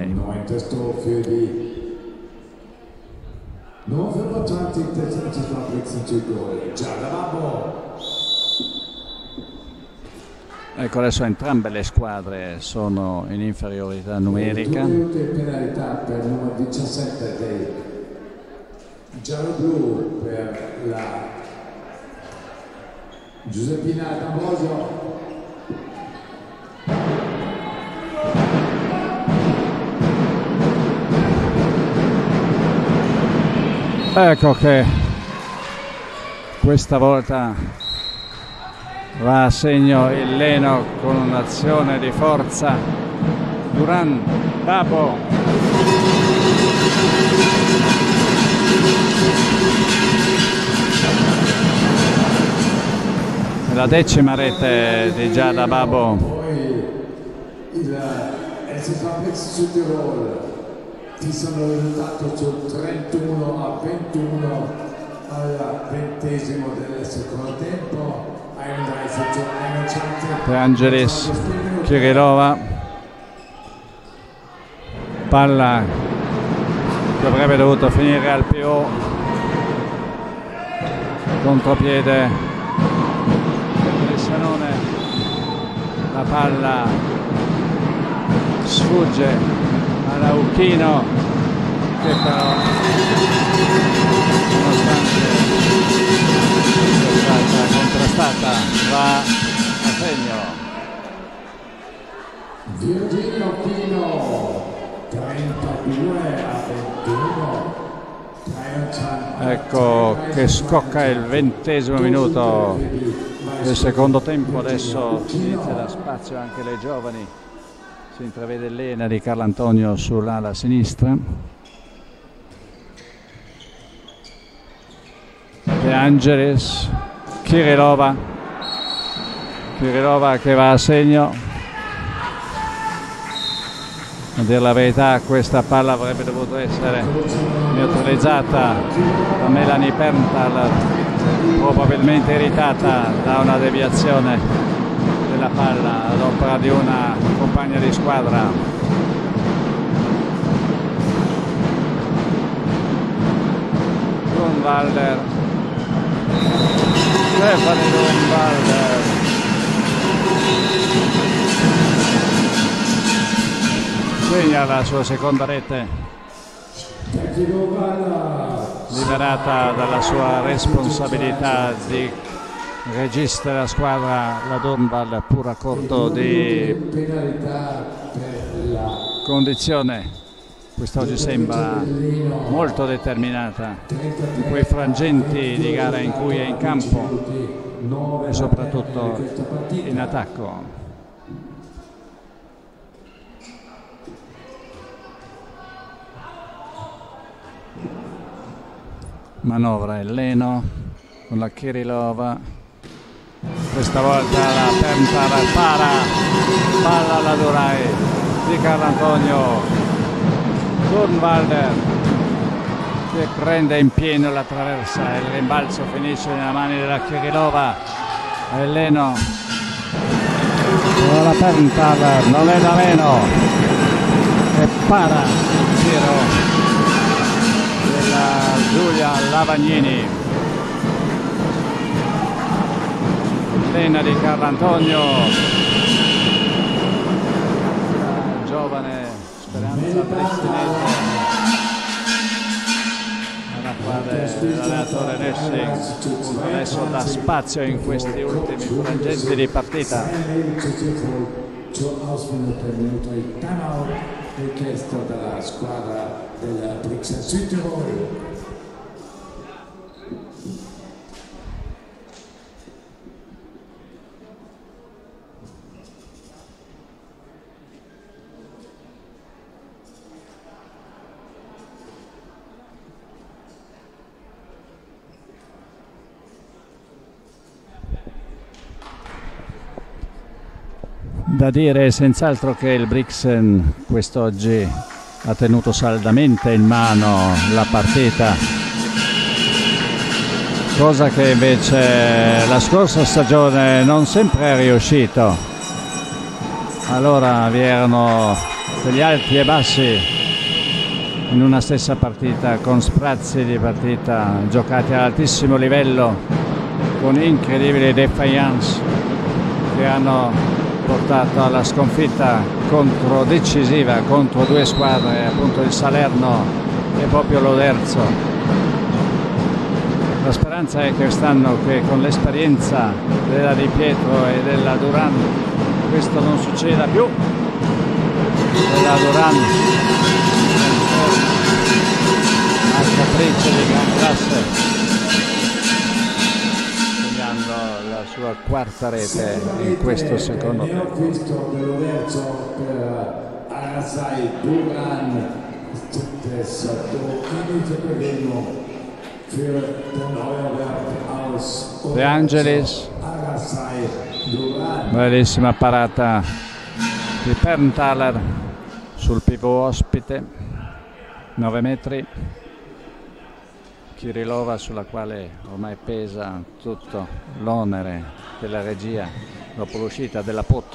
Ecco, adesso entrambe le squadre sono in inferiorità numerica. Penalità per il numero 17 dei giallo-blu per la Giuseppina D'Ambrosio. Ecco che questa volta va a segno il Leno con un'azione di forza. Duran, Babbo. La 10ª rete di Giada Babbo. Poi il SSV Brix Südtirol ti sono risultato sul 31-21 al 20° del secondo tempo. De Angelis, Kirilova, palla che avrebbe dovuto finire al PO, contropiede Bressanone, la palla sfugge a Lauchino, che però nonostante sia stata contrastata va a segno. Virginio Pino 32-21. Ecco che scocca il 20° minuto del secondo tempo. Adesso si inizia a dare spazio anche alle giovani. Si intravede Lena di Carlantonio sull'ala sinistra. De Angelis, Kirilova che va a segno. A dire la verità, questa palla avrebbe dovuto essere neutralizzata da Melanie Perntal, probabilmente irritata da una deviazione della palla ad opera di una compagna di squadra. Grunwalder, Stefani Dunvalder. Segna la sua seconda rete, liberata dalla sua responsabilità di regista della squadra. La Dunval, pur a corto di condizione, quest'oggi sembra molto determinata in quei frangenti di gara in cui è in campo e soprattutto in attacco. Manovra il Leno con la Kirilova, questa volta la Perntaler palla alla Durai di Carlantonio. Dunvalder che prende in pieno la traversa, il rimbalzo finisce nelle mani della Kirilova e il Leno la Perntaler non è da meno e para il tiro della Giulia Lavagnini. Lena di Carlantonio, la giovane speranza palestinese alla quale l'allenatore Lessing adesso dà spazio in questi ultimi frangenti di partita. Richiesto dalla squadra del Brix Südtirol. Da dire senz'altro che il Brixen quest'oggi ha tenuto saldamente in mano la partita, cosa che invece la scorsa stagione non sempre è riuscito. Allora vi erano degli alti e bassi in una stessa partita, con sprazzi di partita giocati ad altissimo livello, con incredibili defiance che hanno portato alla sconfitta decisiva contro due squadre, appunto il Salerno e proprio l'Oderzo. La speranza è quest'anno che con l'esperienza della Di Pietro e della Duran questo non succeda più. Della Duran calciatrice di gran classe, la sua quarta rete in questo secondo tempo. Ho visto dell'Oderzo per Arasai Duran De Angelis, bellissima parata di Perntaler sul pivot ospite, 9 metri. Kirilova, sulla quale ormai pesa tutto l'onere della regia dopo l'uscita della Put.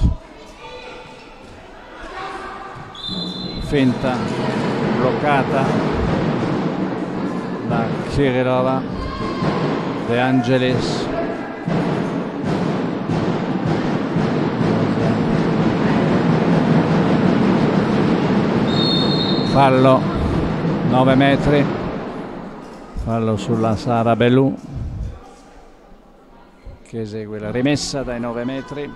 Finta, bloccata da Kirilova. De Angelis, fallo, 9 metri. Fallo sulla Sara Belù che esegue la rimessa dai 9 metri.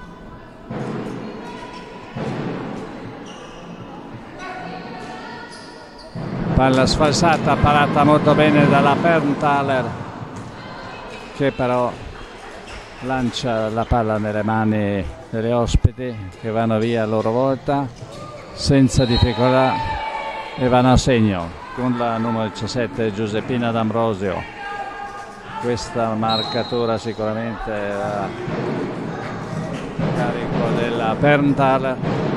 Palla sfalsata, parata molto bene dalla Perntaler, che però lancia la palla nelle mani delle ospiti, che vanno via a loro volta senza difficoltà e vanno a segno con la numero 17 Giuseppina D'Ambrosio. Questa marcatura sicuramente a carico della Perntaler.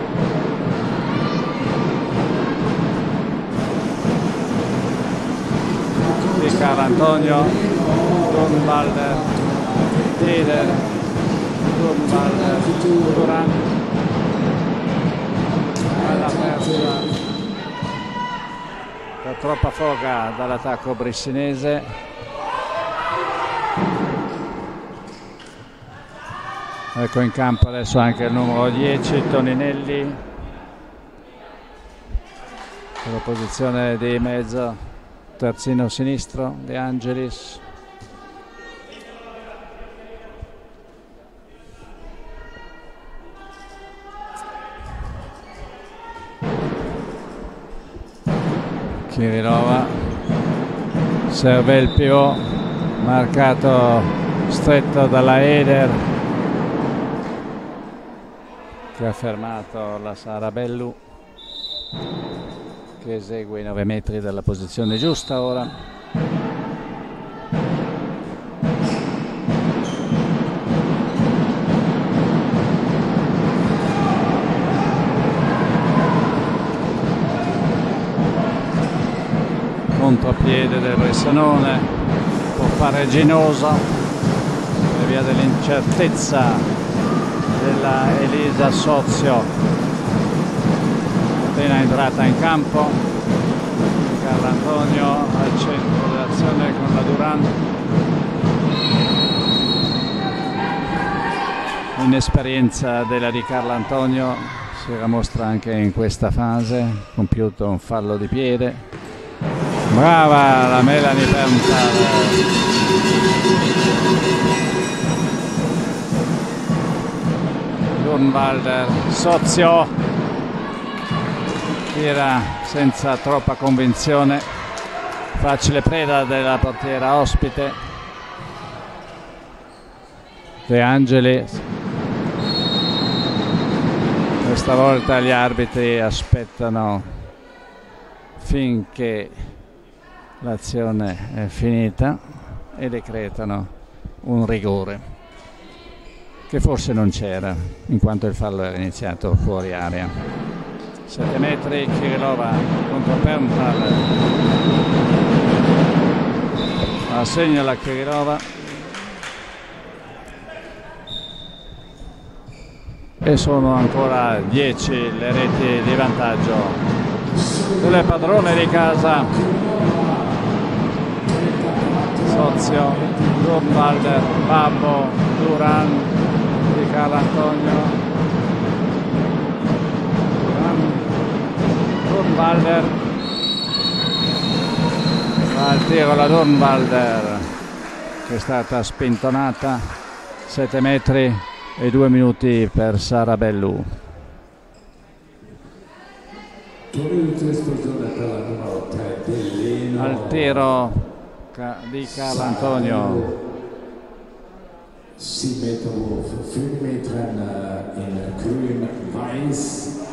Di Carlantonio, Dunvalder, Tider, Dunvalder, Duran, alla persa per troppa foga dall'attacco brissinese. Ecco in campo adesso anche il numero 10 Toninelli, sulla posizione di mezzo, terzino sinistro De Angelis. Kirilova, serve il pivot, marcato stretto dalla Eder, che ha fermato la Sarabellu, che esegue i 9 metri dalla posizione giusta ora. Contropiede del Bressanone, può fare Ginosa per via dell'incertezza della Elisa Sozio, appena entrata in campo. Carlo Antonio al centro dell'azione con la Duran, l'inesperienza della di Carlo Antonio si mostra anche in questa fase, compiuto un fallo di piede. Brava la Melanie Berntal. Durnwalder, Sozio tira senza troppa convinzione, facile preda della portiera ospite. De Angelis, questa volta gli arbitri aspettano finché l'azione è finita e decretano un rigore che forse non c'era, in quanto il fallo era iniziato fuori area. 7 metri, Kirilova contro Berntal, assegna la Kirilova e sono ancora 10 le reti di vantaggio sulle padrone di casa. Sozio, Durnwalder, Babbo, Duran di Carlo Antonio, Durnwalder, va al tiro la Durnwalder, che è stata spintonata. 7 metri e 2 minuti per Sarabellu. Al tiro di Carlo Antonio. 7 meter 5 metern in grün weiß